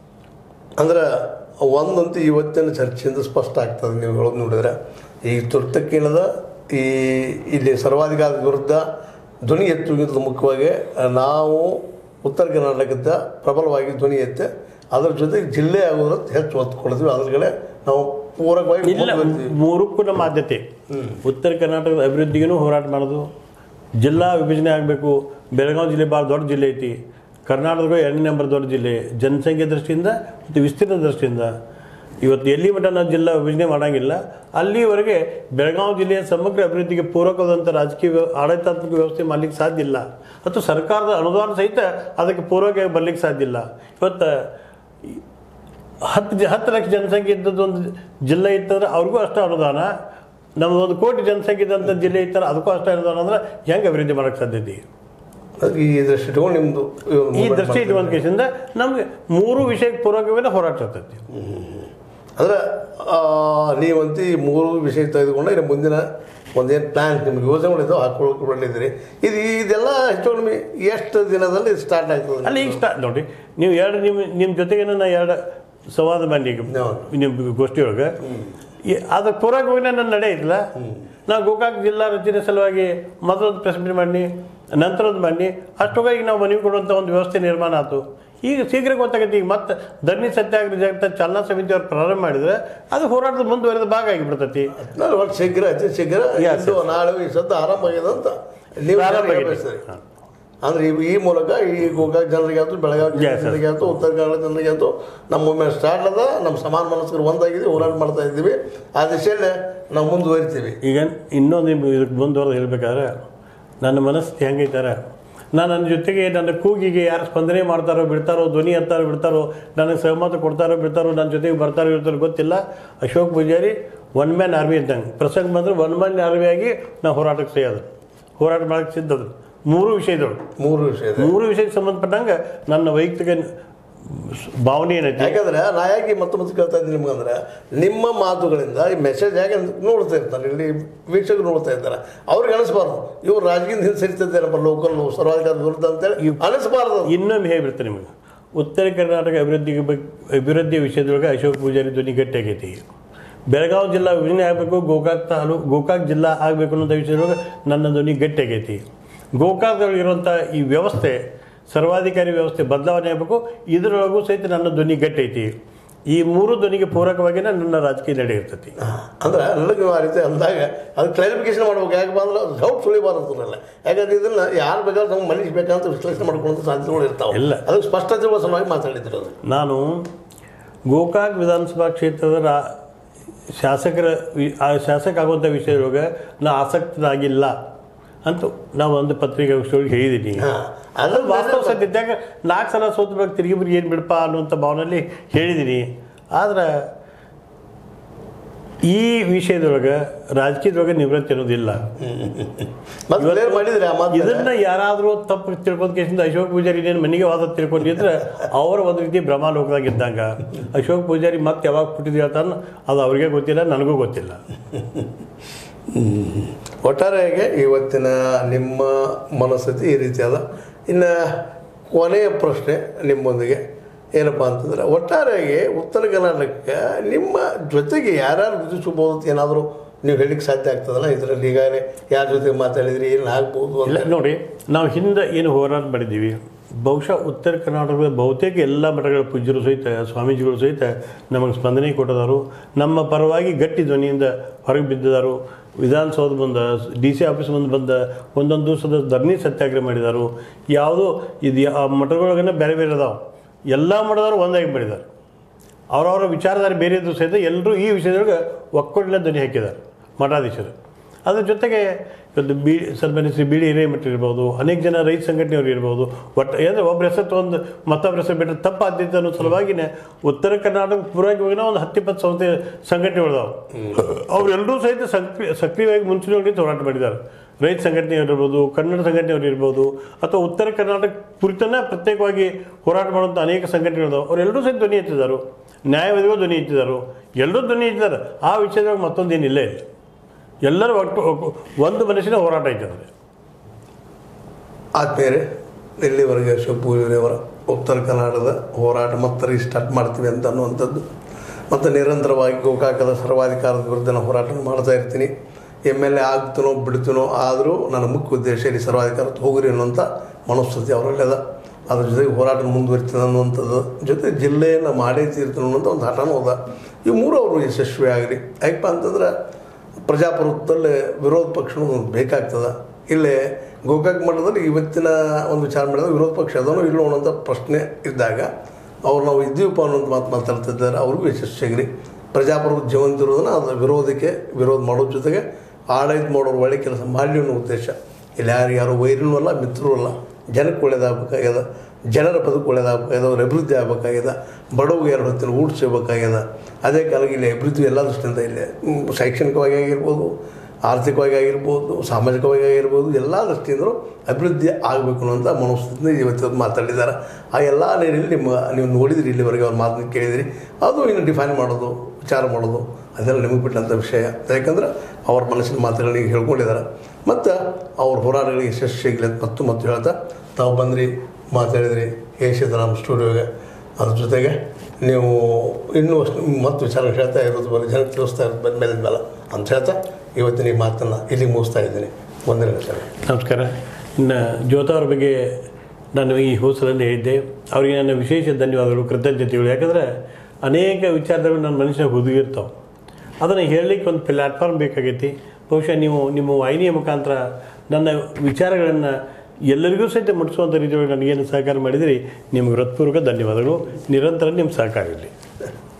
ಅಂದ್ರೆ ಒಂದಂತೂ ಇವತ್ತಿನ ಚರ್ಚೆಯಿಂದ ಸ್ಪಷ್ಟ ಆಗ್ತದೆ. ನೀವು ಹೇಳೋದು ನೋಡಿದ್ರೆ ಈ ತುರ್ತಕ್ಕೇನದ ಈ ಇಲ್ಲಿ ಸರ್ವಾಧಿಕಾರದ ವಿರುದ್ಧ ಧ್ವನಿ ಎತ್ತುವುದಕ್ಕಿಂತ ಮುಖ್ಯವಾಗಿ ನಾವು ಉತ್ತರ ಕರ್ನಾಟಕದ ಪ್ರಬಲವಾಗಿ ಧ್ವನಿ ಎತ್ತೆ ಅದರ ಜೊತೆಗೆ ಜಿಲ್ಲೆ ಆಗೋದ್ರ ಹೆಚ್ಚು ಒತ್ತು ಕೊಡ್ತೀವಿ. ಅದ್ರ ಕಡೆ ನಾವು ಪೂರಕವಾಗಿ ಇಲ್ಲ, ಮೂರಕ್ಕೂ ನಮ್ಮ ಆದ್ಯತೆ. ಉತ್ತರ ಕರ್ನಾಟಕದ ಅಭಿವೃದ್ಧಿಗೂ ಹೋರಾಟ ಮಾಡೋದು, ಜಿಲ್ಲಾ ವಿಭಜನೆ ಆಗಬೇಕು. ಬೆಳಗಾವಿ ಜಿಲ್ಲೆ ಭಾಳ ದೊಡ್ಡ ಜಿಲ್ಲೆ ಐತಿ, ಕರ್ನಾಟಕದ ಎರಡನೇ ನಂಬರ್ ದೊಡ್ಡ ಜಿಲ್ಲೆ ಜನಸಂಖ್ಯೆ ದೃಷ್ಟಿಯಿಂದ ಮತ್ತು ವಿಸ್ತೀರ್ಣ ದೃಷ್ಟಿಯಿಂದ. ಇವತ್ತು ಎಲ್ಲಿ ಮಟ್ಟ ನಾವು ಜಿಲ್ಲಾ ವಿಭಜನೆ ಮಾಡೋಂಗಿಲ್ಲ, ಅಲ್ಲಿವರೆಗೆ ಬೆಳಗಾವಿ ಜಿಲ್ಲೆಯ ಸಮಗ್ರ ಅಭಿವೃದ್ಧಿಗೆ ಪೂರಕವಾದಂಥ ರಾಜಕೀಯ ಆಡಳಿತಾತ್ಮಕ ವ್ಯವಸ್ಥೆ ಮಾಡಲಿಕ್ಕೆ ಸಾಧ್ಯ ಇಲ್ಲ, ಅಥವಾ ಸರ್ಕಾರದ ಅನುದಾನ ಸಹಿತ ಅದಕ್ಕೆ ಪೂರಕವಾಗಿ ಬರಲಿಕ್ಕೆ ಸಾಧ್ಯ ಇಲ್ಲ. ಇವತ್ತು ಹತ್ತು ಜ ಹತ್ತು ಲಕ್ಷ ಜನಸಂಖ್ಯೆ ಇದ್ದದ್ದು ಒಂದು ಜಿಲ್ಲೆ ಇತ್ತಂದ್ರೆ ಅವ್ರಿಗೂ ಅಷ್ಟು ಅನುದಾನ, ನಮ್ಮದು ಒಂದು ಕೋಟಿ ಜನಸಂಖ್ಯೆ ಇದ್ದಂಥ ಜಿಲ್ಲೆ ಇರ್ತಾರೆ ಅದಕ್ಕೂ ಅಷ್ಟು ಅನುದಾನ ಅಂದ್ರೆ ಹೆಂಗೆ ಅಭಿವೃದ್ಧಿ ಮಾಡೋಕ್ಕೆ ಸಾಧ್ಯತೆ? ಈ ದೃಷ್ಟಿ ಇಟ್ಕೊಂಡು ನಿಮ್ಮದು ಈ ದೃಷ್ಟಿ ಇಟ್ಕೊಂಡ ಕೇಸಿಂದ ನಮಗೆ ಮೂರು ವಿಷಯಕ್ಕೆ ಪೂರಕವಾಗಿ ಹೋರಾಟ ಇರ್ತೈತಿ. ಅಂದ್ರೆ ನೀವಂತೂ ಈ ಮೂರು ವಿಷಯ ತೆಗೆದುಕೊಂಡು ಇನ್ನು ಮುಂದಿನ ಒಂದೇನು ಪ್ಲ್ಯಾನ್ ನಿಮ್ಗೆ ಯೋಜನೆಗಳಿದ್ದಾವೆ ಹಾಕೊಳ್ಳಿದ್ದೀರಿ. ಇದು ಇದೆಲ್ಲ ಹೆಚ್ಚು ಕಡಿಮೆ ಎಷ್ಟು ದಿನದಲ್ಲಿ ಸ್ಟಾರ್ಟ್ ಆಗ್ತದೆ? ಅಲ್ಲಿ ಈಗ ಸ್ಟಾರ್ಟ್ ನೋಡಿ, ನೀವು ಎರಡು ನಿಮ್ಮ ನಿಮ್ಮ ಜೊತೆಗೆ ನಾನು ಎರಡು ಸಂವಾದ ಮಾಡಿ ನಿಮ್ಮ ಗೋಷ್ಠಿಯೊಳಗೆ ಅದಕ್ಕೆ ಪೂರಕವಾಗಿ ನನ್ನ ನಡೆ ಇರಲಿಲ್ಲ. ನಾವು ಗೋಕಾಕ್ ಜಿಲ್ಲಾ ರಚನೆ ಸಲುವಾಗಿ ಮೊದಲೊಂದು ಪ್ರೆಸ್ ಮೀಟ್ ಮಾಡಿ ನಂತರದ್ದು ಮಾಡಿ ಅಷ್ಟೊಗಾಗಿ ನಾವು ಮನವಿ ಕೊಡುವಂಥ ಒಂದು ವ್ಯವಸ್ಥೆ ನಿರ್ಮಾಣ ಆಯಿತು. ಈಗ ಶೀಘ್ರ ಗೊತ್ತಾಗತ್ತೆ. ಈಗ ಮತ್ತೆ ಧರಣಿ ಸತ್ಯಾಗ್ರಹ ಜಗತ್ತ ಚಾಲನಾ ಸಮಿತಿ ಅವ್ರು ಪ್ರಾರಂಭ ಮಾಡಿದ್ರೆ ಅದು ಹೋರಾಟದ ಮುಂದುವರೆದ ಭಾಗ ಆಗಿಬಿಡ್ತೈತಿ. ಒಟ್ಟು ಶೀಘ್ರ ಅತಿ ಶೀಘ್ರ ನಾಳೆ ಈ ಸದ್ದ ಆರಂಭ ಆಗಿದೆ ಅಂತ ನೀವು ಅಂದ್ರೆ ಈ ಮೂಲಕ ಈ ಗೋಕಾಕ್ ಜನರಿಗೆ ಆಯ್ತು, ಬೆಳಗಾವಿ ಜನರಿಗೆ ಆಯ್ತು, ಉತ್ತರ ಕನ್ನಡ ಜನರಿಗೆ ಆಯ್ತು, ನಮ್ಮ ಒಮ್ಮೆ ಸ್ಟಾರ್ಟ್ ಅದ, ನಮ್ಮ ಸಮಾನ ಮನಸ್ಕರು ಒಂದಾಗಿದೆ, ಹೋರಾಟ ಮಾಡ್ತಾ ಇದ್ದೀವಿ. ಆ ದಿಶೆಯಲ್ಲಿ ನಾವು ಮುಂದುವರಿತೀವಿ. ಈಗ ಇನ್ನೊಂದು ಇದಕ್ಕೆ ಮುಂದುವರೆದು ಹೇಳ್ಬೇಕಾದ್ರೆ ನನ್ನ ಮನಸ್ಸು ಹೆಂಗೈತಾರೆ, ನಾನು ನನ್ನ ಜೊತೆಗೆ ನನ್ನ ಕೂಗಿಗೆ ಯಾರು ಸ್ಪಂದನೆ ಮಾಡ್ತಾರೋ ಬಿಡ್ತಾರೋ, ಧ್ವನಿ ಹತ್ತಾರೋ ಬಿಡ್ತಾರೋ, ನನಗೆ ಸಹಮತ ಕೊಡ್ತಾರೋ ಬಿಡ್ತಾರೋ, ನನ್ನ ಜೊತೆಗೆ ಬರ್ತಾರೋ ಇರ್ತಾರೋ ಗೊತ್ತಿಲ್ಲ. Ashok Pujari one man army ಇದ್ದಂಗೆ, ಪ್ರಸಂಗ ಬಂದರೆ ಒನ್ ಮ್ಯಾನ್ ಆರ್ಮಿಯಾಗಿ ನಾವು ಹೋರಾಟಕ್ಕೆ ಸೇಯೋದು, ಹೋರಾಟ ಮಾಡೋಕ್ಕೆ ಸಿದ್ಧದು. ಮೂರು ವಿಷಯದಳು ಮೂರು ವಿಷಯ ಮೂರು ವಿಷಯಕ್ಕೆ ಸಂಬಂಧಪಟ್ಟಂಗೆ ನನ್ನ ವೈಯಕ್ತಿಕ ಭಾವನೆ ಏನೈತಿ. ಯಾಕಂದ್ರೆ ನಾ ಯಾಕೆ ಮತ್ತೆ ಮತ್ತೆ ಕೇಳ್ತಾ ಇದ್ದೀನಿ ನಿಮ್ಗಂದ್ರೆ ನಿಮ್ಮ ಮಾತುಗಳಿಂದ ಈ ಮೆಸೇಜ್ ಯಾಕೆ ನೋಡ್ತಾ ಇರ್ತಾರೆ, ಇಲ್ಲಿ ವೀಕ್ಷಕರು ನೋಡ್ತಾ ಇರ್ತಾರೆ, ಅವ್ರಿಗೆ ಅನಿಸ್ಬಾರ್ದು ಇವ್ರು ರಾಜಕೀಯ ಹಿಂಸರಿತಿದ್ದಾರಪ್ಪ ಲೋಕಲ್ ಸರ್ವಾಧಿಕಾರ ವಿರುದ್ಧ ಅಂತೇಳಿ ಅನಿಸ್ಬಾರ್ದು. ಇನ್ನೊಮ್ಮೆ ಹೇಳ್ಬಿಡ್ತಾರೆ ನಿಮಗೆ, ಉತ್ತರ ಕರ್ನಾಟಕ ಅಭಿವೃದ್ಧಿಗೆ ಬಗ್ಗೆ ಅಭಿವೃದ್ಧಿಯ ವಿಷಯದೊಳಗೆ ಅಶೋಕ್ ಪೂಜಾರಿ ಧ್ವನಿ ಗಟ್ಟಿ ಆಗೈತಿ. ಬೆಳಗಾವಿ ಜಿಲ್ಲಾ ವಿಭಜನೆ ಆಗಬೇಕು, ಗೋಕಾಕ್ ತಾಲೂ ಗೋಕಾಕ್ ಜಿಲ್ಲಾ ಆಗಬೇಕು ಅನ್ನೋಂಥ ವಿಷಯದೊಳಗೆ ನನ್ನ ಧ್ವನಿ ಗಟ್ಟಿ ಆಗೈತಿ. ಗೋಕಾಕ್ದೊಳಗಿರುವಂಥ ಈ ವ್ಯವಸ್ಥೆ ಸರ್ವಾಧಿಕಾರಿ ವ್ಯವಸ್ಥೆ ಬದಲಾವಣೆ ಆಗಬೇಕು, ಇದರೊಳಗೂ ಸಹಿತ ನನ್ನ ಧ್ವನಿ ಗಟ್ಟೈತಿ. ಈ ಮೂರು ಧ್ವನಿಗೆ ಪೂರಕವಾಗಿ ನನ್ನ ರಾಜಕೀಯ ನಡೆ ಇರ್ತೈತಿ. ಅಂದ್ರೆ ಎಲ್ಲರಿಗೂ ಆ ರೀತಿ ಅಂದಾಗ ಅದು ಕ್ಲಾರಿಫಿಕೇಶನ್ ಮಾಡ್ಬೇಕು. ಯಾಕೆ ಬಂದ್ರೆ ಡೌಟ್ ಸುಳಿಬಾರಲ್ಲ. ಯಾಕಂದ್ರೆ ಇದನ್ನ ಯಾರು ಬೇಕಾದ್ರೂ ನಮ್ಗೆ ಮನಸ್ಸು ಬೇಕಂತ ವಿಶ್ಲೇಷಣೆ ಮಾಡ್ಕೊಳ್ಳೋಂಥ ಸಾಧ್ಯತೆಗಳು ಇರ್ತಾವೆ. ಇಲ್ಲ, ಅದಕ್ಕೆ ಸ್ಪಷ್ಟತೆ ಸಲುವಾಗಿ ಮಾತಾಡಿದ್ರು. ಅದು ನಾನು ಗೋಕಾಕ್ ವಿಧಾನಸಭಾ ಕ್ಷೇತ್ರದ ರಾ ಶಾಸಕರ ಶಾಸಕ ಆಗುವಂಥ ವಿಷಯದೊಳಗೆ ನಾ ಆಸಕ್ತನಾಗಿಲ್ಲ ಅಂತ ನಾವು ಒಂದು ಪತ್ರಿಕೆ ಹೇಳಿದ್ದೀನಿ. ಅದು ವಾಸ್ತವ ಸದ್ಯದಾಗ ನಾಲ್ಕು ಸಲ ಸೋತ ಬಗ್ಗೆ ತಿರುಗಿ ಬರೀ ಏನು ಬಿಡಪ್ಪ ಅನ್ನುವಂಥ ಭಾವನೆಯಲ್ಲಿ ಹೇಳಿದ್ದೀನಿ. ಆದ್ರೆ ಈ ವಿಷಯದೊಳಗೆ ರಾಜಕೀಯದೊಳಗೆ ನಿವೃತ್ತಿ ಅನ್ನೋದಿಲ್ಲ. ಇದನ್ನ ಯಾರಾದರೂ ತಪ್ಪು ತಿಳ್ಕೊಂಡ್ ಕೇಸಿಂದ ಅಶೋಕ್ ಪೂಜಾರಿ ಇನ್ನೇನು ಮನೆಗೆ ವಾದ ತಿಳ್ಕೊಂಡಿದ್ರೆ ಅವರ ಒಂದು ರೀತಿ ಭ್ರಮಾಲೋಕದಾಗ ಇದ್ದಂಗ. ಅಶೋಕ್ ಪೂಜಾರಿ ಮತ್ತೆ ಯಾವಾಗ ಹುಟ್ಟಿದ್ವಿ ಹೇಳ್ತಾನೆ ಅದು ಅವ್ರಿಗೆ ಗೊತ್ತಿಲ್ಲ, ನನಗೂ ಗೊತ್ತಿಲ್ಲ. ಒಟ್ಟಾರೆಯಾಗಿ ಇವತ್ತಿನ ನಿಮ್ಮ ಮನಸ್ಥಿತಿ ಈ ರೀತಿ ಅದ. ಇನ್ನು ಕೊನೆಯ ಪ್ರಶ್ನೆ ನಿಮ್ಮೊಂದಿಗೆ ಏನಪ್ಪ ಅಂತಂದ್ರೆ, ಒಟ್ಟಾರೆಯಾಗಿ ಉತ್ತರ ಕರ್ನಾಟಕಕ್ಕೆ ನಿಮ್ಮ ಜೊತೆಗೆ ಯಾರ್ಯಾರು ಗುರುತಿಸಬಹುದು ಏನಾದರೂ ನೀವು ಹೇಳಿಕ್ಕೆ ಸಾಧ್ಯ ಆಗ್ತದಲ್ಲ ಇದರಲ್ಲಿ? ಈಗಾಗಲೇ ಯಾರ ಜೊತೆಗೆ ಮಾತಾಡಿದ್ರಿ, ಏನು ಆಗ್ಬೋದು ಇಲ್ಲ ನೋಡಿ, ನಾವು ಹಿಂದೆ ಏನು ಹೋರಾಟ ಮಾಡಿದ್ದೀವಿ, ಬಹುಶಃ ಉತ್ತರ ಕರ್ನಾಟಕದ ಬಹುತೇಕ ಎಲ್ಲ ಮಠಗಳ ಪೂಜ್ಯರು ಸಹಿತ ಸ್ವಾಮೀಜಿಗಳು ಸಹಿತ ನಮಗೆ ಸ್ಪಂದನೆ ಕೊಟ್ಟಿದ್ದಾರೆ. ನಮ್ಮ ಪರವಾಗಿ ಗಟ್ಟಿ ಧ್ವನಿಯಿಂದ ಹೊರಗೆ ಬಿದ್ದಿದ್ದಾರೆ. ವಿಧಾನಸೌಧ ಬಂದ, ಡಿ ಸಿ ಆಫೀಸ್ ಮುಂದೆ ಬಂದ ಒಂದೊಂದು ದಿವಸದ ಧರಣಿ ಸತ್ಯಾಗ್ರಹ ಮಾಡಿದರು. ಯಾವುದೋ ಇದು ಆ ಮಠಗಳೊಳಗನೆ ಬೇರೆ ಬೇರೆ ಅದಾವೆ, ಎಲ್ಲ ಮಠದವರು ಒಂದಾಗಿ ಮಾಡಿದ್ದಾರೆ. ಅವರವರ ವಿಚಾರಧಾರೆ ಬೇರೆ ಇದ್ದರೂ ಸಹಿತ ಎಲ್ಲರೂ ಈ ವಿಷಯದೊಳಗೆ ಒಕ್ಕೊಟ್ಟಿನ ಧ್ವನಿ ಹಾಕಿದ್ದಾರೆ ಮಠಾಧೀಶರು. ಅದ್ರ ಜೊತೆಗೆ ಇವತ್ತು ಬಿ ಸನ್ಮಾನ್ಯ ಶ್ರೀ ಬಿ ಡಿ ಹಿರೇಮಠ ಇರ್ಬೋದು, ಅನೇಕ ಜನ ರೈತ ಸಂಘಟನೆಯವರು ಇರ್ಬೋದು. ಒಟ್ಟು ಅಂದರೆ ಒಬ್ಬರ ಹೆಸರು ತೊಗೊಂಡು ಮತ್ತೊಬ್ಬರ ಹೆಸರು ಬಿಟ್ಟರೆ ತಪ್ಪಾದ್ಯತೆ ಅನ್ನೋ ಸಲುವಾಗಿನೇ ಉತ್ತರ ಕರ್ನಾಟಕ ಪೂರ್ವಾಗಿ ಹೋಗಿನ ಒಂದು ಹತ್ತಿಪ್ಪತ್ತು ಸಂಸ್ಥೆ ಸಂಘಟನೆಗಳಿದಾವೆ. ಅವರೆಲ್ಲರೂ ಸಹಿತ ಸಕ್ರಿಯ ಸಕ್ರಿಯವಾಗಿ ಮುಂಚೂಣಿಯಲ್ಲಿ ಹೋರಾಟ ಮಾಡಿದ್ದಾರೆ. ರೈತ ಸಂಘಟನೆಯವರಿರ್ಬೋದು, ಕನ್ನಡ ಸಂಘಟನೆಯವರು ಇರ್ಬೋದು, ಅಥವಾ ಉತ್ತರ ಕರ್ನಾಟಕ ಕುರಿತನ್ನ ಪ್ರತ್ಯೇಕವಾಗಿ ಹೋರಾಟ ಮಾಡುವಂಥ ಅನೇಕ ಸಂಘಟನೆಗಳಿದಾವೆ. ಅವರೆಲ್ಲರೂ ಸಹಿತ ಧ್ವನಿ ಎತ್ತಿದ್ದಾರೆ, ನ್ಯಾಯವಾದಿಗಳು ಧ್ವನಿ ಎತ್ತಿದ್ದಾರೆ, ಎಲ್ಲರೂ ಧ್ವನಿ ಎತ್ತಿದ್ದಾರೆ. ಆ ವಿಷಯದಾಗ ಮತ್ತೊಂದೇನಿಲ್ಲ ಇಲ್ಲ, ಎಲ್ಲರೂ ಒಟ್ಟು ಒಂದು ಮನಸ್ಸಿನ ಹೋರಾಟ ಐತದೆ. ಆದ್ಮೇಲೆ ಇಲ್ಲಿವರೆಗೆ ಅಶೋಕ್ ಪೂಜಾರಿಯವರ ಉತ್ತರ ಕನ್ನಡದ ಹೋರಾಟ ಮತ್ತೆ ರೀಸ್ಟಾರ್ಟ್ ಮಾಡ್ತೀವಿ ಅಂತ ಅನ್ನುವಂಥದ್ದು, ಮತ್ತು ನಿರಂತರವಾಗಿ ಗೋಕಾಕದ ಸರ್ವಾಧಿಕಾರದ ವಿರುದ್ಧ ನಾನು ಹೋರಾಟ ಮಾಡ್ತಾ ಇರ್ತೀನಿ. ಎಮ್ ಎಲ್ ಎ ಆಗ್ತನೋ ಬಿಡ್ತೀನೋ, ಆದರೂ ನನ್ನ ಮುಖ್ಯ ಉದ್ದೇಶ ಇಲ್ಲಿ ಸರ್ವಾಧಿಕಾರ ಹೋಗ್ರಿ ಅನ್ನುವಂಥ ಮನಸ್ಥಿತಿ ಅವರಲ್ಲಿ ಅದ. ಅದ್ರ ಜೊತೆಗೆ ಹೋರಾಟ ಮುಂದುವರಿತೀನಿ ಅನ್ನುವಂಥದ್ದು, ಜೊತೆ ಜಿಲ್ಲೆಯನ್ನು ಮಾಡೇ ತೀರ್ತೀನಿ ಅನ್ನುವಂಥ ಒಂದು ಹಠನೂ ಅದ. ಈ ಮೂರು ಅವರು ಯಶಸ್ವಿ ಆಗಲಿ. ಯಾಕಪ್ಪ ಅಂತಂದ್ರೆ ಪ್ರಜಾಪ್ರಭುತ್ವದಲ್ಲಿ ವಿರೋಧ ಪಕ್ಷನೂ ಬೇಕಾಗ್ತದೆ. ಇಲ್ಲೇ ಗೋಕಾಕ್ ಮಠದಲ್ಲಿ ಇವತ್ತಿನ ಒಂದು ವಿಚಾರ ಮಾಡಿದಾಗ ವಿರೋಧ ಪಕ್ಷ ಅದನ್ನು ಇಲ್ಲೋ ಅನ್ನೋಂಥ ಪ್ರಶ್ನೆ ಇದ್ದಾಗ ಅವ್ರು ನಾವು ಇದ್ದೀವಪ್ಪ ಅನ್ನೋಂಥ ಮಾತು ಮಾತಾಡ್ತಿದ್ದಾರೆ. ಅವ್ರಿಗೂ ಯಶಸ್ವಿಯಾಗಿರಿ. ಪ್ರಜಾಪ್ರಭುತ್ವ ಜೀವಂತಿರೋದನ್ನು ಅದು ವಿರೋಧಕ್ಕೆ ವಿರೋಧ ಮಾಡೋದ್ರ ಜೊತೆಗೆ ಆಡಳಿತ ಮಾಡೋರು ಒಳ್ಳೆ ಕೆಲಸ ಮಾಡಲಿ ಅನ್ನೋ ಉದ್ದೇಶ. ಇಲ್ಲಿ ಯಾರು ಯಾರು ವೈರಿನೂ ಅಲ್ಲ, ಮಿತ್ರರೂ ಅಲ್ಲ. ಜನಕ್ಕೆ ಒಳ್ಳೇದಾಗಬೇಕಾಗ್ಯದ, ಜನರ ಬದುಕು ಒಳ್ಳೇದಾಗಬೇಕಾಗ್ಯದ, ಅವ್ರ ಅಭಿವೃದ್ಧಿ ಆಗಬೇಕಾಗ್ಯದ, ಬಡವ್ಗೆ ಎರಡು ಹೊತ್ತಿನ ಊಟ ಸಿಗಬೇಕಾಗ್ಯದ. ಅದೇ ಕಾಲಕ್ಕೆ ಇಲ್ಲಿ ಅಭಿವೃದ್ಧಿ ಎಲ್ಲ ದೃಷ್ಟಿಯಿಂದ ಇಲ್ಲಿ ಶೈಕ್ಷಣಿಕವಾಗಿ ಆಗಿರ್ಬೋದು, ಆರ್ಥಿಕವಾಗಿ ಆಗಿರ್ಬೋದು, ಸಾಮಾಜಿಕವಾಗಿ ಆಗಿರ್ಬೋದು, ಎಲ್ಲ ದೃಷ್ಟಿಯಿಂದಲೂ ಅಭಿವೃದ್ಧಿ ಆಗಬೇಕು ಅನ್ನೋಂಥ ಮನಸ್ಥಿತಿಯಿಂದ ಇವತ್ತು ಮಾತಾಡಿದ್ದಾರೆ. ಆ ಎಲ್ಲ ನೀರಲ್ಲಿ ನಿಮ್ಮ ನೀವು ನೋಡಿದಿರಿ, ಇಲ್ಲಿವರೆಗೆ ಅವ್ರ ಮಾತನ್ನು ಕೇಳಿದಿರಿ. ಅದು ಇನ್ನು ಡಿಫೈನ್ ಮಾಡೋದು, ವಿಚಾರ ಮಾಡೋದು ಅದೆಲ್ಲ ನಿಮಗೆ ಬಿಟ್ಟಂಥ ವಿಷಯ. ಯಾಕಂದ್ರೆ ಅವ್ರ ಮನಸ್ಸಿನ ಮಾತುಗಳಿಗೆ ಹೇಳ್ಕೊಂಡಿದ್ದಾರೆ. ಮತ್ತು ಅವ್ರ ಹೋರಾಟಗಳಿಗೆ ಯಶಸ್ವಿಯಾಗಲಿ ಅಂತ ಮತ್ತು ಮತ್ತು ಹೇಳ್ತಾ ತಾವು ಬಂದ್ರಿ, ಮಾತಾಡಿದ್ರಿ ಏಷ್ಯದ ನಮ್ಮ ಸ್ಟುಡಿಯೋಗೆ. ಅದ್ರ ಜೊತೆಗೆ ನೀವು ಇನ್ನೂ ಮತ್ತು ವಿಚಾರ ಹೇಳ್ತಾ ಇರೋದು ಬರೀ ಜನಕ್ಕೆ ತಿಳಿಸ್ತಾ ಇರೋದು ಬಂದ ಮೇಲೆ ಮೇಲೆ ಅಂತ ಹೇಳ್ತಾ ಇವತ್ತಿನ ಈ ಮಾತನ್ನು ಇಲ್ಲಿಗೆ ಮುಗಿಸ್ತಾ ಇದ್ದೀನಿ. ಒಂದೇ ವಿಚಾರ. ನಮಸ್ಕಾರ. ಇನ್ನು ಜ್ಯೋತಾ ಅವ್ರ ಬಗ್ಗೆ ನಾನು ಈ ಹೋಸಲಲ್ಲಿ ಹೇಳಿದ್ದೆ. ಅವರಿಗೆ ನನ್ನ ವಿಶೇಷ ಧನ್ಯವಾದಗಳು, ಕೃತಜ್ಞತೆಗಳು. ಯಾಕಂದರೆ ಅನೇಕ ವಿಚಾರಗಳು ನನ್ನ ಮನುಷ್ಯನ ಹುದುಗಿರ್ತಾವೆ. ಅದನ್ನು ಹೇಳಲಿಕ್ಕೆ ಒಂದು ಪ್ಲ್ಯಾಟ್ಫಾರ್ಮ್ ಬೇಕಾಗೈತಿ. ಬಹುಶಃ ನೀವು ನಿಮ್ಮ ವಾಹಿನಿಯ ಮುಖಾಂತರ ನನ್ನ ವಿಚಾರಗಳನ್ನು ಎಲ್ಲರಿಗೂ ಸಹಿತ ಮುಟ್ಟಿಸುವಂಥ ರೀತಿಯೊಳಗೆ ನನಗೇನು ಸಹಕಾರ ಮಾಡಿದಿರಿ, ನಿಮಗೆ ಹೃತ್ಪೂರ್ವಕ ಧನ್ಯವಾದಗಳು. ನಿರಂತರ ನಿಮ್ಮ ಸಹಕಾರ ಇರಲಿ.